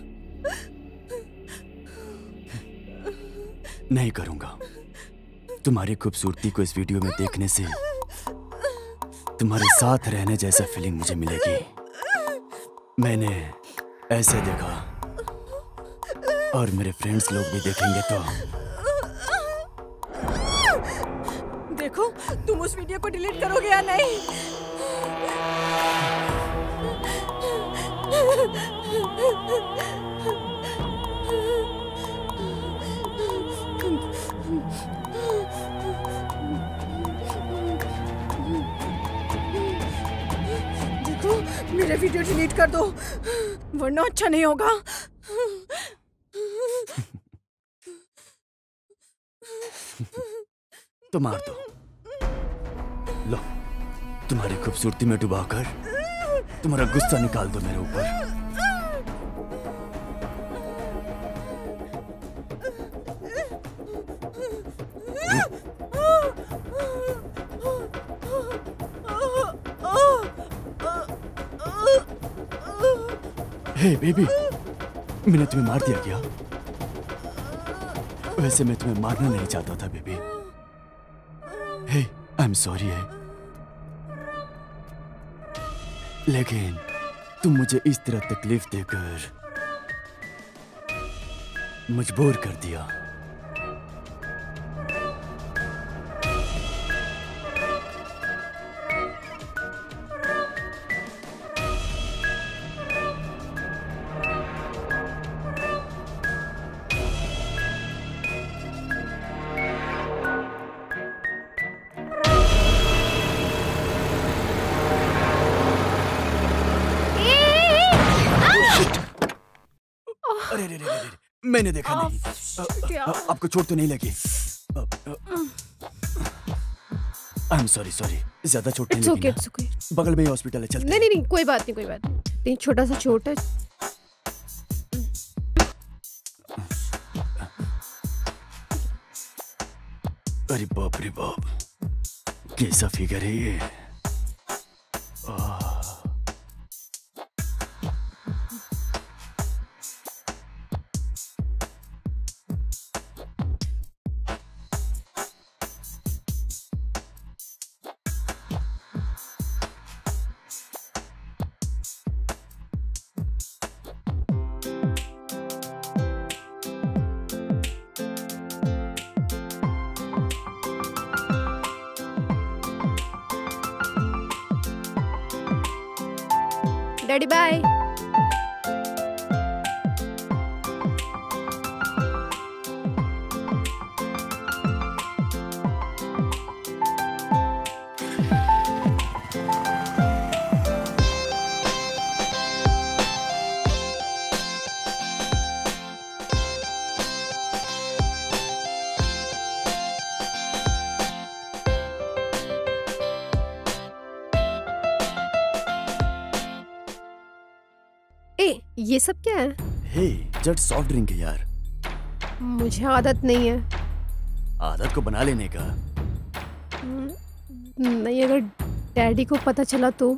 नहीं करूंगा। तुम्हारी खूबसूरती को इस वीडियो में देखने से तुम्हारे साथ रहने जैसा फीलिंग मुझे मिलेगी। मैंने ऐसे देखा और मेरे फ्रेंड्स लोग भी देखेंगे तो। देखो, तुम उस वीडियो को डिलीट करोगे या नहीं? देखो, मेरा वीडियो डिलीट कर दो, वरना अच्छा नहीं होगा। तो मार दो। लो, तुम्हारी खूबसूरती में डुबाकर तुम्हारा गुस्सा निकाल दो मेरे ऊपर। हे बेबी, मैंने तुम्हें मार दिया क्या? वैसे मैं तुम्हें मारना नहीं चाहता था baby. Hey, I am sorry है, लेकिन तुम मुझे इस तरह तकलीफ देकर मजबूर कर दिया। मैंने देखा नहीं। आपको चोट तो नहीं लगी? आई एम सॉरी, ज्यादा चोट नहीं लगी ना? बगल में ही हॉस्पिटल है, चलते। नहीं, कोई बात नहीं, छोटा सा चोट है। अरे बाप रे बाप, कैसा फिगर है ये। Daddy bye. ये सब क्या है? हे, जस्ट सॉफ्ट ड्रिंक है यार। मुझे आदत नहीं है। आदत को बना लेने का। नहीं, अगर डैडी को पता चला तो?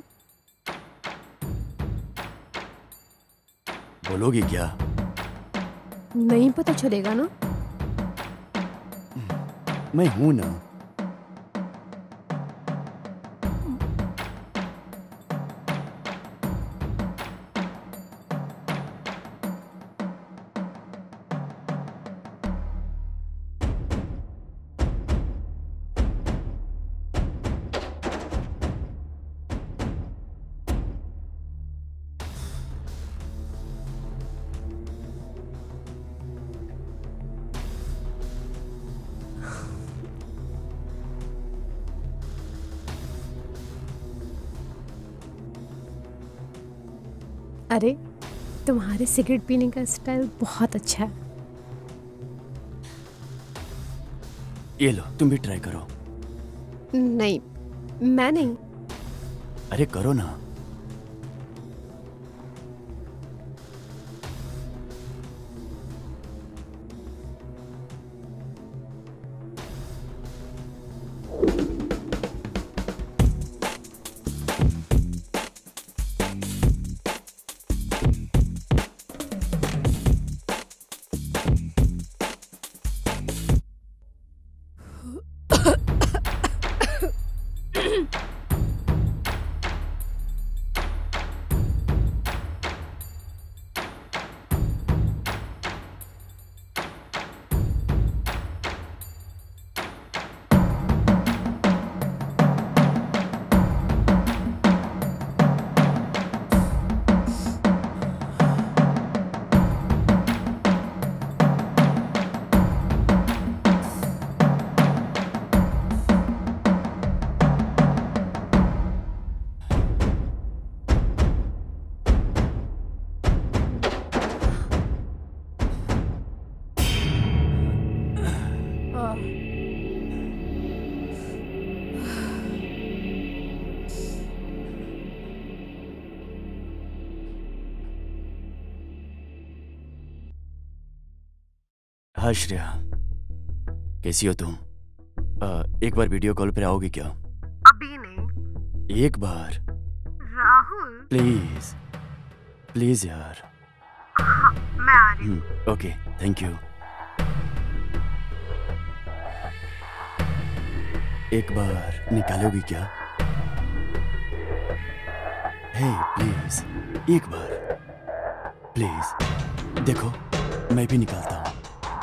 बोलोगी क्या? नहीं पता चलेगा ना? मैं हूं ना। अरे, तुम्हारे सिगरेट पीने का स्टाइल बहुत अच्छा है। ये लो, तुम भी ट्राई करो। नहीं, मैं नहीं। अरे करो ना। हाँ श्रेया, कैसी हो तुम? एक बार वीडियो कॉल पे आओगी क्या? अभी नहीं। एक बार राहुल प्लीज, प्लीज यार। हाँ, मैं आ रही हूँ। Okay, thank you. एक बार निकालोगी क्या? हे प्लीज, एक बार प्लीज। देखो, मैं भी निकालता हूँ।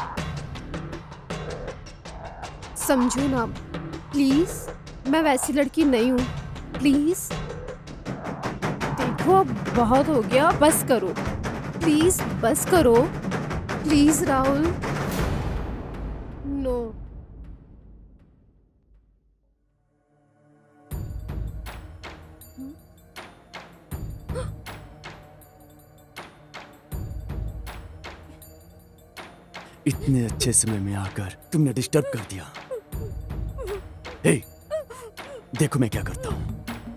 समझो ना प्लीज, मैं वैसी लड़की नहीं हूँ। प्लीज देखो, अब बहुत हो गया, बस करो प्लीज, बस करो प्लीज राहुल। नो। इतने अच्छे समय में आकर तुमने डिस्टर्ब कर दिया। हे, देखो मैं क्या करता हूँ।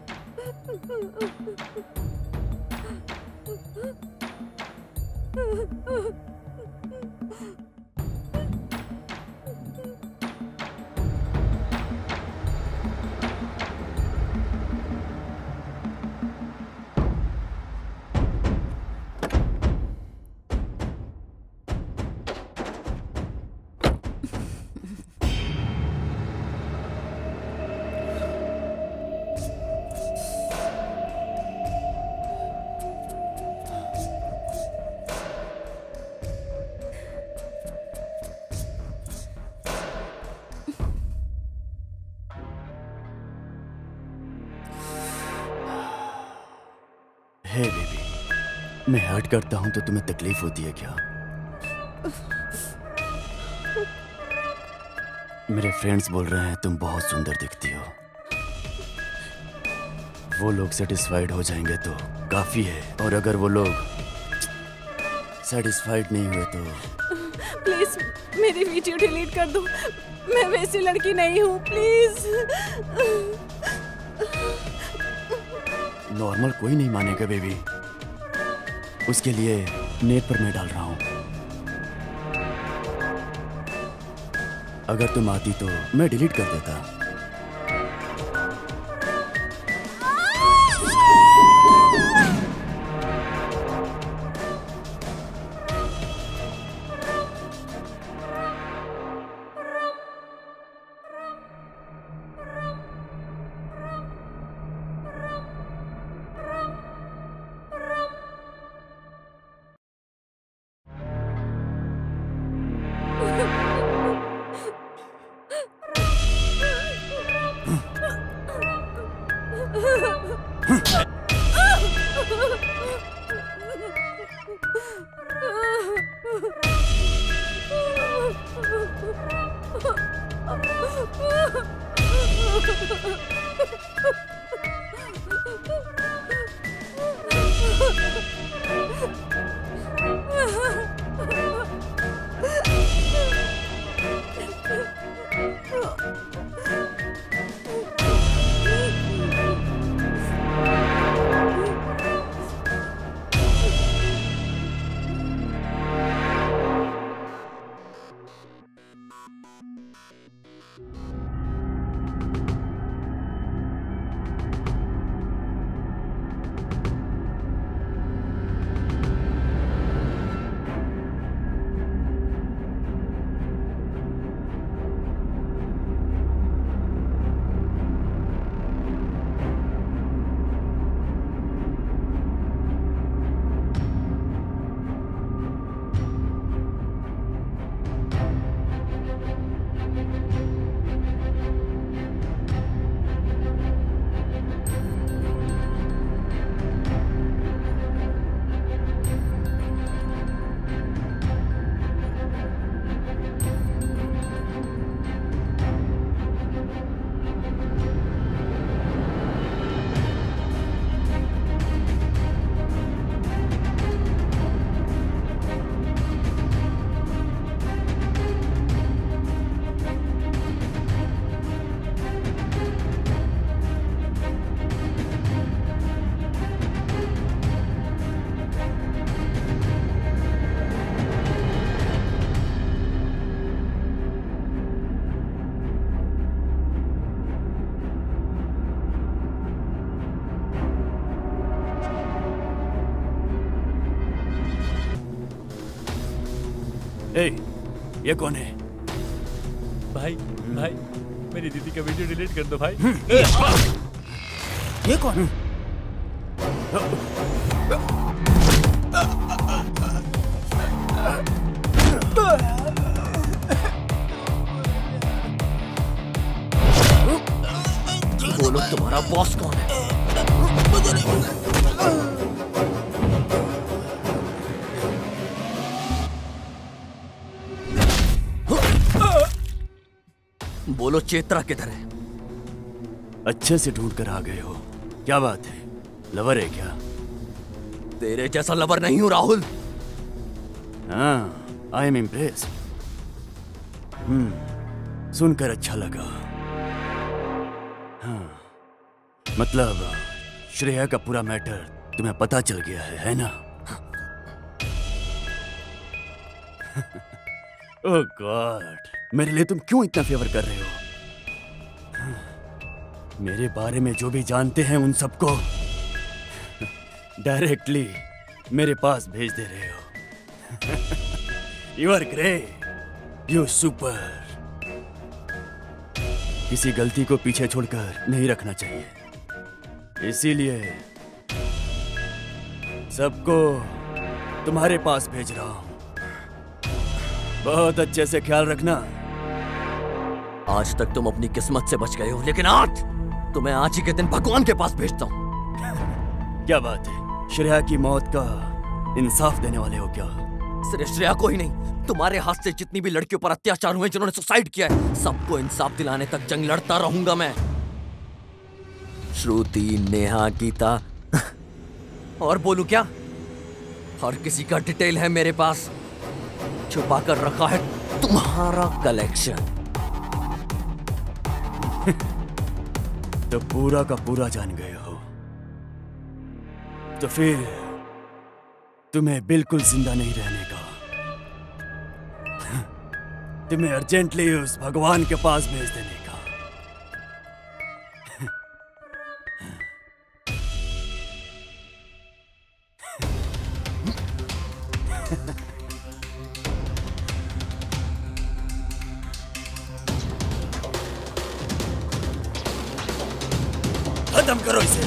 हे बेबी, मैं हर्ट करता हूं तो तुम्हें तकलीफ होती है क्या? मेरे फ्रेंड्स बोल रहे हैं तुम बहुत सुंदर दिखती हो। वो लोग सेटिस्फाइड हो जाएंगे तो काफी है, और अगर वो लोग सेटिस्फाइड नहीं हुए तो प्लीज मेरी वीडियो डिलीट कर दो। मैं वैसी लड़की नहीं हूँ, प्लीज। नॉर्मल कोई नहीं मानेगा बेबी। उसके लिए नेट पर मैं डाल रहा हूँ। अगर तुम आती तो मैं डिलीट कर देता। ए, ये कौन है? भाई भाई मेरी दीदी का वीडियो डिलीट कर दो भाई। ये कौन? बोलो तुम्हारा बॉस कौन है? बोलो चेत्रा किधर है? अच्छे से ढूंढ कर आ गए हो। क्या बात है, लवर है क्या? तेरे जैसा लवर नहीं हूं राहुल। हाँ, आई एम इम्प्रेस्ड। सुनकर अच्छा लगा। हाँ, मतलब श्रेया का पूरा मैटर तुम्हें पता चल गया है ना? ओह गॉड, मेरे लिए तुम क्यों इतना फेवर कर रहे हो? मेरे बारे में जो भी जानते हैं उन सबको डायरेक्टली मेरे पास भेज दे रहे हो। You are great, you super. किसी गलती को पीछे छोड़कर नहीं रखना चाहिए, इसीलिए सबको तुम्हारे पास भेज रहा हूं। बहुत अच्छे से ख्याल रखना। आज तक तुम अपनी किस्मत से बच गए हो, लेकिन आज तुम्हें आज ही के दिन भगवान के पास भेजता हूं। क्या बात है, श्रेया की मौत का इंसाफ देने वाले हो क्या? सिर्फ श्रेया को ही नहीं, तुम्हारे हाथ से जितनी भी लड़कियों पर अत्याचार हुए, जिन्होंने सुसाइड किया है, सबको इंसाफ दिलाने तक जंग लड़ता रहूंगा मैं। श्रुति, नेहा, गीता और बोलूं क्या? हर किसी का डिटेल है मेरे पास। छुपा कर रखा है तुम्हारा कलेक्शन। तो पूरा का पूरा जान गए हो, तो फिर तुम्हें बिल्कुल जिंदा नहीं रहने का। तुम्हें अर्जेंटली उस भगवान के पास भेज देने का। खत्म करो इसे।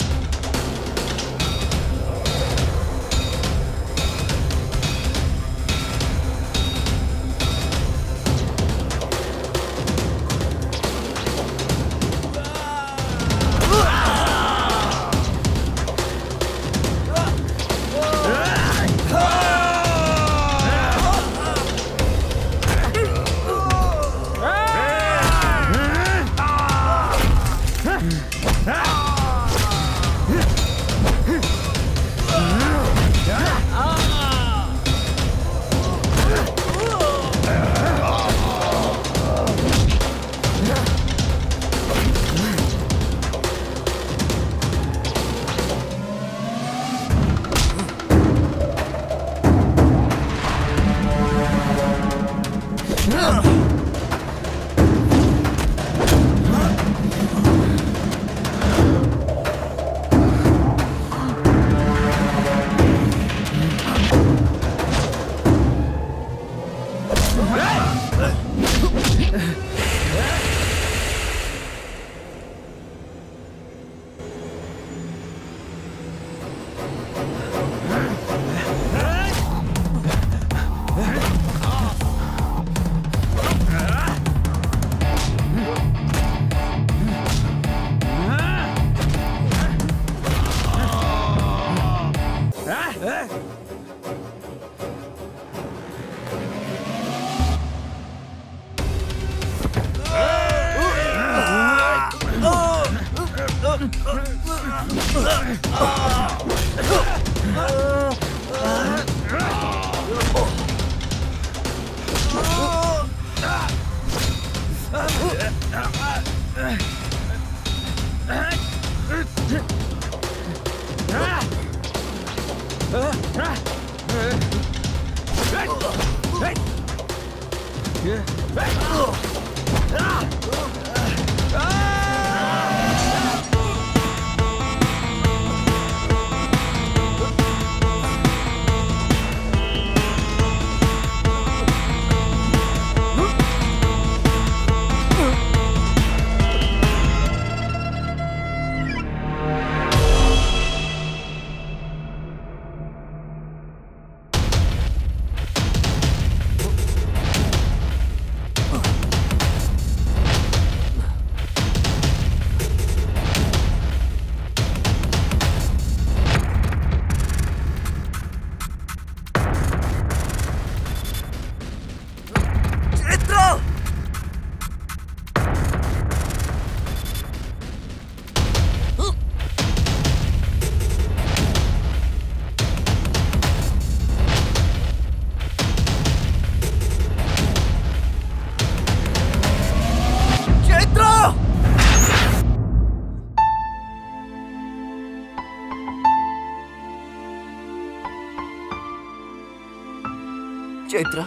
चैत्रा,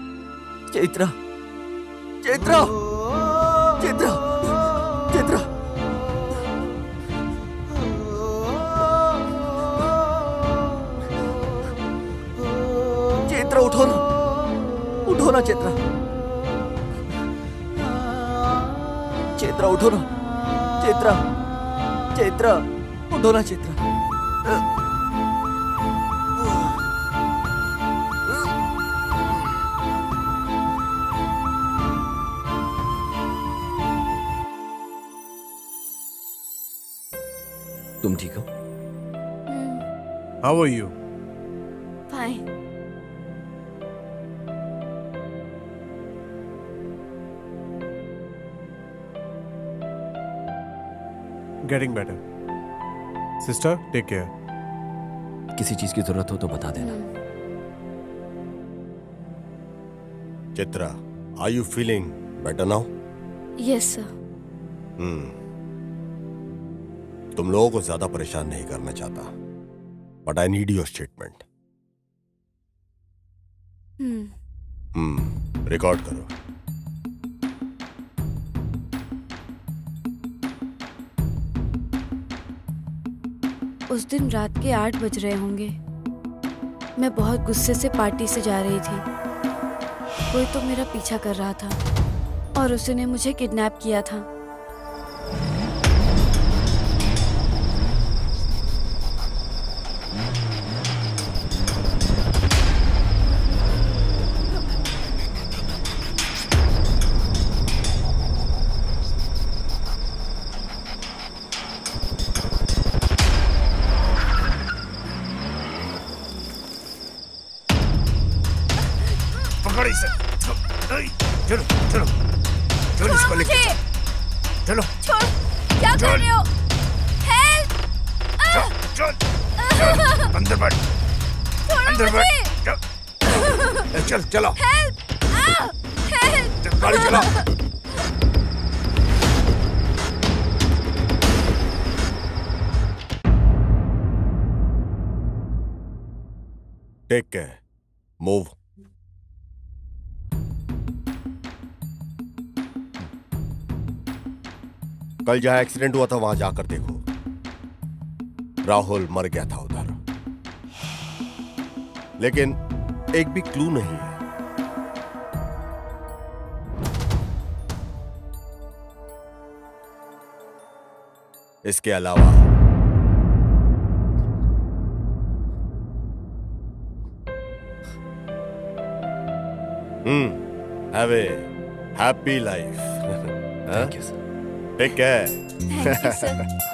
चैत्रा, चैत्रा, चैत्रा, चैत्रा। चैत्रा उठो ना, उठो ना चैत्रा। चैत्रा उठो ना, चैत्रा, चैत्रा उठो ना चैत्रा। तुम ठीक हो? How are you? Fine. Getting better. Sister, take care. किसी चीज की जरूरत हो तो बता देना। Chitra, are you feeling better now? Yes, sir. तुम लोगों को ज्यादा परेशान नहीं करना चाहता, but I need your statement. Record करो। उस दिन रात के 8 बज रहे होंगे। मैं बहुत गुस्से से पार्टी से जा रही थी। कोई तो मेरा पीछा कर रहा था और उसने मुझे किडनैप किया था। चलो चलो चलो इसको लेके चलो। छोड़, क्या कर रहे हो? हेल्प! चल अंदर बैठ, अंदर बैठ। चल चलो। हेल्प! हेल्प! गाड़ी चला। Take care, move. कल जहां एक्सीडेंट हुआ था वहां जाकर देखो, राहुल मर गया था उधर, लेकिन एक भी क्लू नहीं है। इसके अलावा have a happy life. Thank you sir. Take care. Thank you sir.